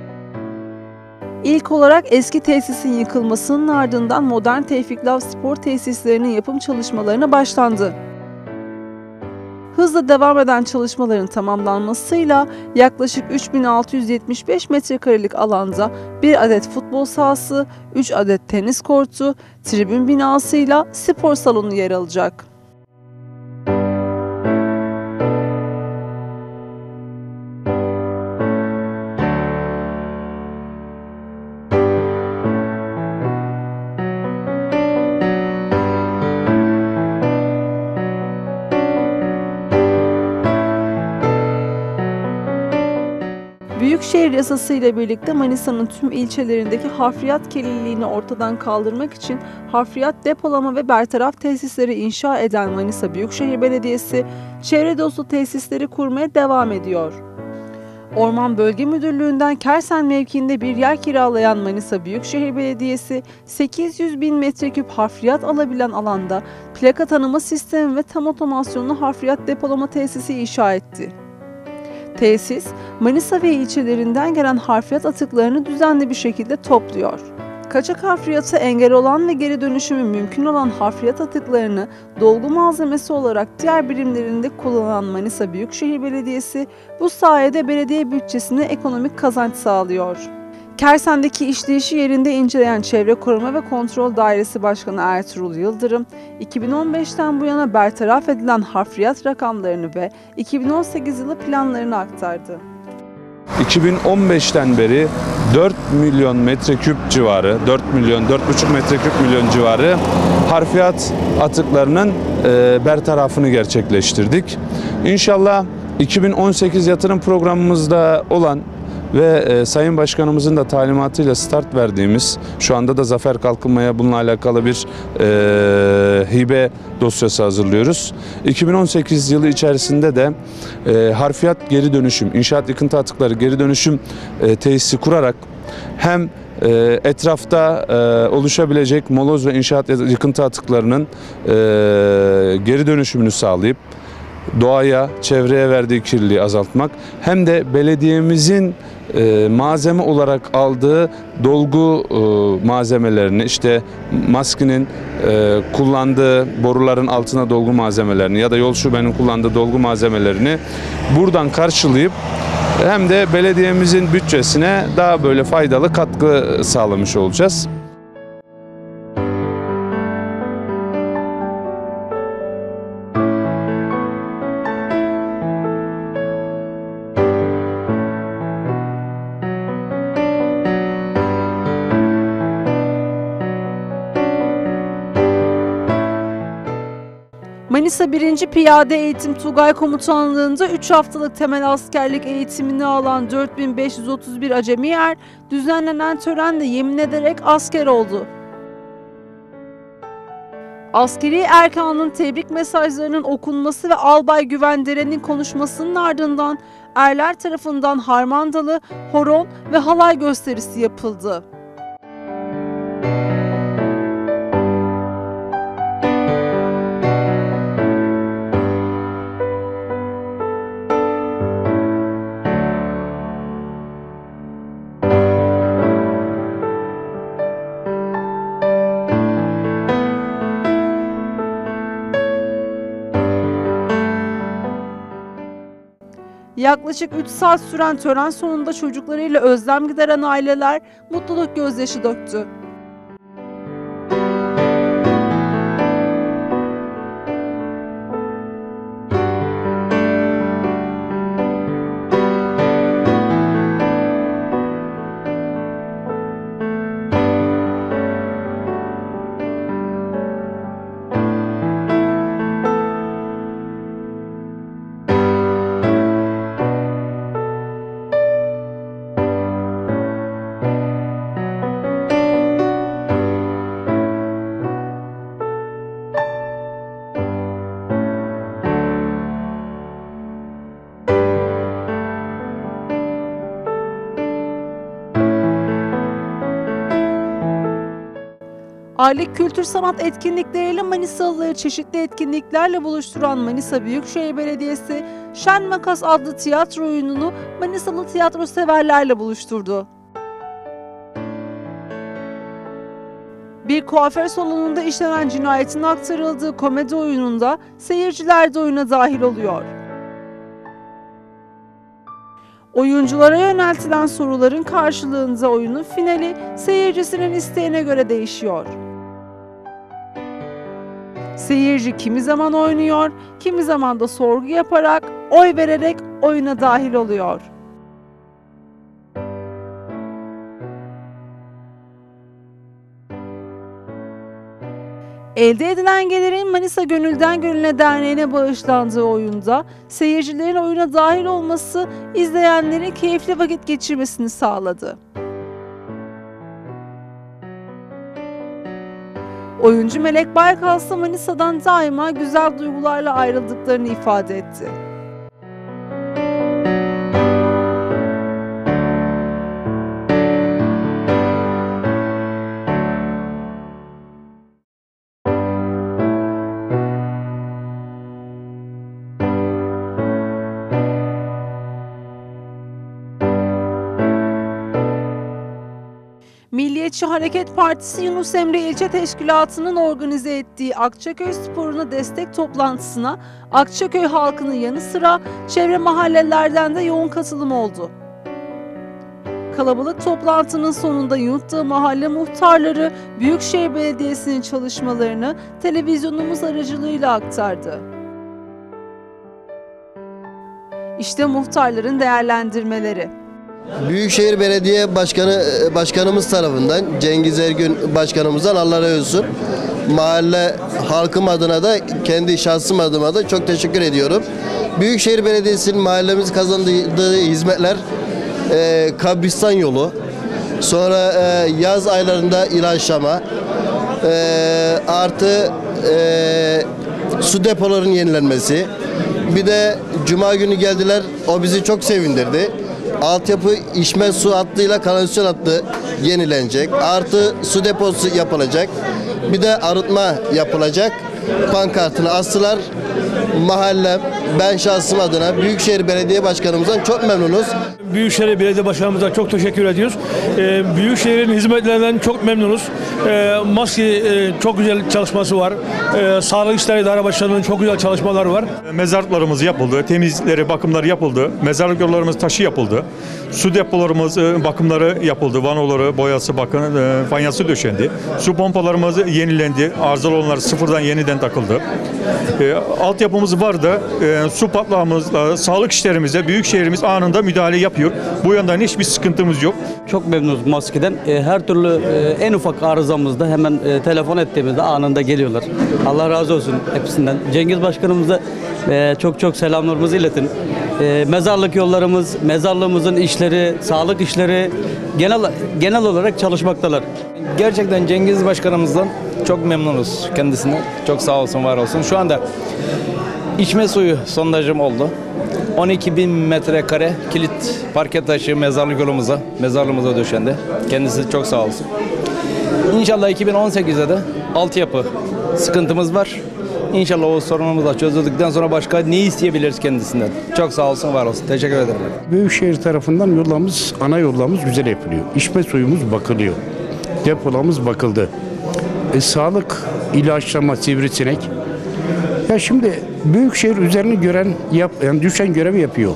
Speaker 1: İlk olarak eski tesisin yıkılmasının ardından modern Tevfikli Av spor tesislerinin yapım çalışmalarına başlandı. Hızla devam eden çalışmaların tamamlanmasıyla yaklaşık üç bin altı yüz yetmiş beş metrekarelik alanda bir adet futbol sahası, üç adet tenis kortu, tribün binasıyla spor salonu yer alacak. Büyükşehir Yasası ile birlikte Manisa'nın tüm ilçelerindeki harfiyat kirliliğini ortadan kaldırmak için harfiyat depolama ve bertaraf tesisleri inşa eden Manisa Büyükşehir Belediyesi, çevre dostu tesisleri kurmaya devam ediyor. Orman Bölge Müdürlüğü'nden Kersen mevkiinde bir yer kiralayan Manisa Büyükşehir Belediyesi, sekiz yüz bin metreküp harfiyat alabilen alanda plaka tanıma sistemi ve tam otomasyonlu harfiyat depolama tesisi inşa etti. Tesis, Manisa ve ilçelerinden gelen harfiyat atıklarını düzenli bir şekilde topluyor. Kaçak harfiyata engel olan ve geri dönüşümü mümkün olan harfiyat atıklarını dolgu malzemesi olarak diğer birimlerinde kullanan Manisa Büyükşehir Belediyesi bu sayede belediye bütçesine ekonomik kazanç sağlıyor. Kersen'deki işleyişi yerinde inceleyen Çevre Koruma ve Kontrol Dairesi Başkanı Ertuğrul Yıldırım, iki bin on beşten bu yana bertaraf edilen harfiyat rakamlarını ve iki bin on sekiz yılı planlarını aktardı.
Speaker 3: iki bin on beşten beri dört milyon metreküp civarı, dört milyon, dört buçuk metreküp milyon civarı harfiyat atıklarının e, bertarafını gerçekleştirdik. İnşallah iki bin on sekiz yatırım programımızda olan ve e, Sayın Başkanımızın da talimatıyla start verdiğimiz, şu anda da Zafer Kalkınma'ya bununla alakalı bir e, hibe dosyası hazırlıyoruz. iki bin on sekiz yılı içerisinde de e, harfiyat geri dönüşüm, inşaat yıkıntı atıkları geri dönüşüm e, tesisi kurarak hem e, etrafta e, oluşabilecek moloz ve inşaat yıkıntı atıklarının e, geri dönüşümünü sağlayıp doğaya, çevreye verdiği kirliliği azaltmak, hem de belediyemizin e, malzeme olarak aldığı dolgu e, malzemelerini, işte maskinin e, kullandığı boruların altına dolgu malzemelerini ya da yol şubenin kullandığı dolgu malzemelerini buradan karşılayıp hem de belediyemizin bütçesine daha böyle faydalı katkı sağlamış olacağız.
Speaker 1: Manisa birinci Piyade Eğitim Tugay Komutanlığı'nda üç haftalık temel askerlik eğitimini alan dört bin beş yüz otuz bir acemi er düzenlenen törenle yemin ederek asker oldu. Askeri erkanın tebrik mesajlarının okunması ve Albay Güvenderen'in konuşmasının ardından erler tarafından harmandalı, horon ve halay gösterisi yapıldı. Yaklaşık üç saat süren tören sonunda çocuklarıyla özlem gideren aileler mutluluk gözyaşı döktü. Aylık kültür sanat etkinlikleriyle Manisalıları çeşitli etkinliklerle buluşturan Manisa Büyükşehir Belediyesi, Şen Makas adlı tiyatro oyununu Manisalı tiyatro severlerle buluşturdu. Bir kuaför salonunda işlenen cinayetin aktarıldığı komedi oyununda seyirciler de oyuna dahil oluyor. Oyunculara yöneltilen soruların karşılığında oyunun finali seyircisinin isteğine göre değişiyor. Seyirci kimi zaman oynuyor, kimi zaman da sorgu yaparak, oy vererek oyuna dahil oluyor. Elde edilen gelirin Manisa Gönülden Gönüle Derneği'ne bağışlandığı oyunda seyircilerin oyuna dahil olması izleyenlerin keyifli vakit geçirmesini sağladı. Oyuncu Melek Baykal ise Manisa'dan daima güzel duygularla ayrıldıklarını ifade etti. Milliyetçi Hareket Partisi Yunus Emre İlçe Teşkilatı'nın organize ettiği Akçaköy Sporu'na destek toplantısına Akçaköy halkının yanı sıra çevre mahallelerden de yoğun katılım oldu. Kalabalık toplantının sonunda Yuntağ mahalle muhtarları Büyükşehir Belediyesi'nin çalışmalarını televizyonumuz aracılığıyla aktardı. İşte muhtarların değerlendirmeleri.
Speaker 4: Büyükşehir Belediye Başkanı Başkanımız tarafından Cengiz Ergün Başkanımızdan Allah razı olsun. Mahalle halkım adına da kendi şahsım adıma da çok teşekkür ediyorum. Büyükşehir Belediyesi'nin mahallemiz kazandığı hizmetler e, kabristan yolu, sonra e, yaz aylarında ilaçlama, e, artı e, su depolarının yenilenmesi. Bir de Cuma günü geldiler, o bizi çok sevindirdi. Altyapı içme su hattıyla kanalizasyon hattı yenilenecek. Artı su deposu yapılacak. Bir de arıtma yapılacak. Pankartını astılar. Mahallem, ben şahsım adına Büyükşehir Belediye Başkanımızdan çok memnunuz.
Speaker 22: Büyükşehir Belediye Başkanımıza çok teşekkür ediyoruz. Ee, Büyükşehir'in hizmetlerinden çok memnunuz. Ee, Maske e, çok güzel çalışması var. Ee, Sağlık İşleri İdare Başkanı'nın çok güzel çalışmaları var.
Speaker 23: Mezarlıklarımız yapıldı, temizlikleri, bakımları yapıldı. Mezarlık yollarımız taşı yapıldı. Su depolarımız e, bakımları yapıldı. Vanoları, boyası, bakın, e, fanyası döşendi. Su pompalarımız yenilendi. Arızalı olanlar sıfırdan yeniden takıldı. E, altyapımız vardı. E, su patlağımızla, sağlık işlerimize Büyükşehir'imiz anında müdahale yapıyor. Bu yandan hiçbir sıkıntımız yok.
Speaker 24: Çok memnunuz maskeden. E, her türlü e, en ufak arızamızda hemen e, telefon ettiğimizde anında geliyorlar. Allah razı olsun hepsinden. Cengiz Başkanımıza e, çok çok selamlarımızı iletin. E, mezarlık yollarımız, mezarlığımızın işleri, sağlık işleri genel genel olarak çalışmaktalar.
Speaker 25: Gerçekten Cengiz Başkanımızdan çok memnunuz kendisinden. Çok sağ olsun, var olsun. Şu anda içme suyu sondajım oldu. on iki bin metrekare kilit parke taşı mezarlık yolumuza, mezarlığımıza döşendi. Kendisi çok sağ olsun. İnşallah iki bin on sekizde de altyapı sıkıntımız var. İnşallah o sorunumuz da çözüldükten sonra başka ne isteyebiliriz kendisinden. Çok sağ olsun, var olsun. Teşekkür ederim.
Speaker 26: Büyükşehir tarafından yollarımız, ana yollarımız güzel yapılıyor. İçme suyumuz bakılıyor. Depolarımız bakıldı. E, sağlık, ilaçlama, sivrisinek. Ya şimdi Büyükşehir üzerini gören, yap, yani düşen görevi yapıyor.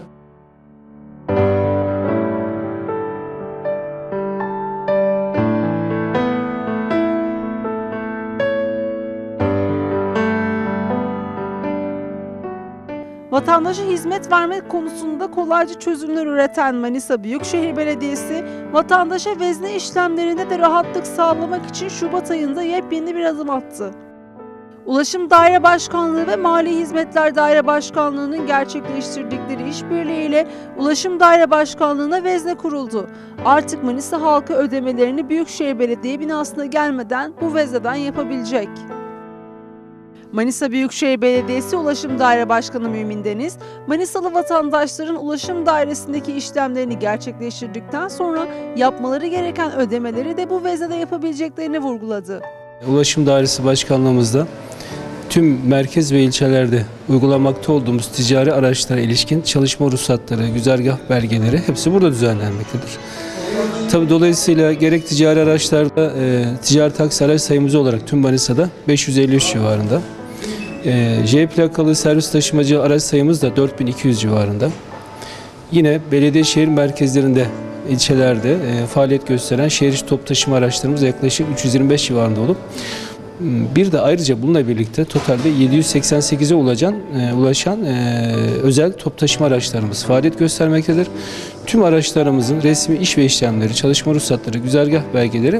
Speaker 1: Vatandaşa hizmet vermek konusunda kolayca çözümler üreten Manisa Büyükşehir Belediyesi, vatandaşa vezne işlemlerinde de rahatlık sağlamak için Şubat ayında yepyeni bir adım attı. Ulaşım Daire Başkanlığı ve Mali Hizmetler Daire Başkanlığı'nın gerçekleştirdikleri işbirliğiyle Ulaşım Daire Başkanlığı'na vezne kuruldu. Artık Manisa halkı ödemelerini Büyükşehir Belediye binasına gelmeden bu vezneden yapabilecek. Manisa Büyükşehir Belediyesi Ulaşım Daire Başkanı Mümin Deniz, Manisalı vatandaşların ulaşım dairesindeki işlemlerini gerçekleştirdikten sonra yapmaları gereken ödemeleri de bu veznede yapabileceklerini vurguladı.
Speaker 27: Ulaşım Dairesi Başkanlığımızda tüm merkez ve ilçelerde uygulamakta olduğumuz ticari araçlara ilişkin çalışma ruhsatları, güzergah belgeleri hepsi burada düzenlenmektedir. Tabii dolayısıyla gerek ticari araçlarda e, ticari taksi araç sayımız olarak tüm Manisa'da beş yüz elli üç civarında. E, J plakalı servis taşımacı araç sayımız da dört bin iki yüz civarında. Yine belediye şehir merkezlerinde, ilçelerde e, faaliyet gösteren şehir içi top taşıma araçlarımız yaklaşık üç yüz yirmi beş civarında olup bir de ayrıca bununla birlikte totalde yedi yüz seksen sekize ulaşan, e, ulaşan e, özel top taşıma araçlarımız faaliyet göstermektedir. Tüm araçlarımızın resmi iş ve işlemleri, çalışma ruhsatları, güzergah belgeleri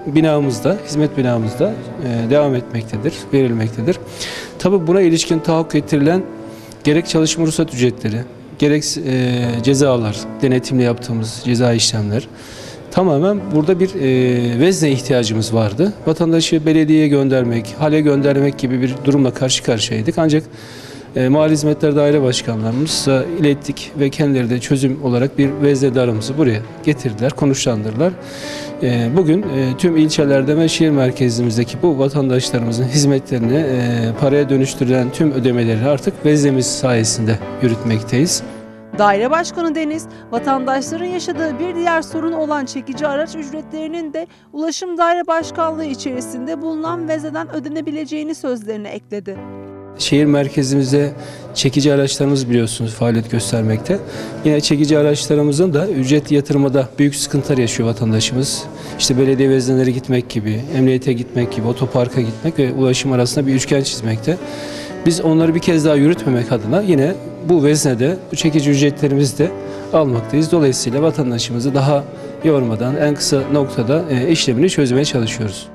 Speaker 27: binamızda, hizmet binamızda e, devam etmektedir, verilmektedir. Tabii buna ilişkin tahakkuk ettirilen gerek çalışma ruhsat ücretleri, gerek e, cezalar, denetimle yaptığımız ceza işlemler, tamamen burada bir e, vezne ihtiyacımız vardı. Vatandaşı belediyeye göndermek, hale göndermek gibi bir durumla karşı karşıyaydık. Ancak e, Mali Hizmetler Daire Başkanlarımızla ilettik ve kendileri de çözüm olarak bir veznedarımızı buraya getirdiler, konuşlandırdılar. E, bugün e, tüm ilçelerde ve şehir merkezimizdeki bu vatandaşlarımızın hizmetlerini e, paraya dönüştürülen tüm ödemeleri artık veznemiz sayesinde yürütmekteyiz.
Speaker 1: Daire Başkanı Deniz, vatandaşların yaşadığı bir diğer sorun olan çekici araç ücretlerinin de Ulaşım Daire Başkanlığı içerisinde bulunan vezneden ödenebileceğini sözlerine ekledi.
Speaker 27: Şehir merkezimizde çekici araçlarımız biliyorsunuz faaliyet göstermekte. Yine çekici araçlarımızın da ücret yatırmada büyük sıkıntılar yaşıyor vatandaşımız. İşte belediye vezneleri gitmek gibi, emniyete gitmek gibi, otoparka gitmek ve ulaşım arasında bir üçgen çizmekte. Biz onları bir kez daha yürütmemek adına yine bu veznede, bu çekici ücretlerimizi de almaktayız. Dolayısıyla vatandaşımızı daha yormadan en kısa noktada işlemini çözmeye çalışıyoruz.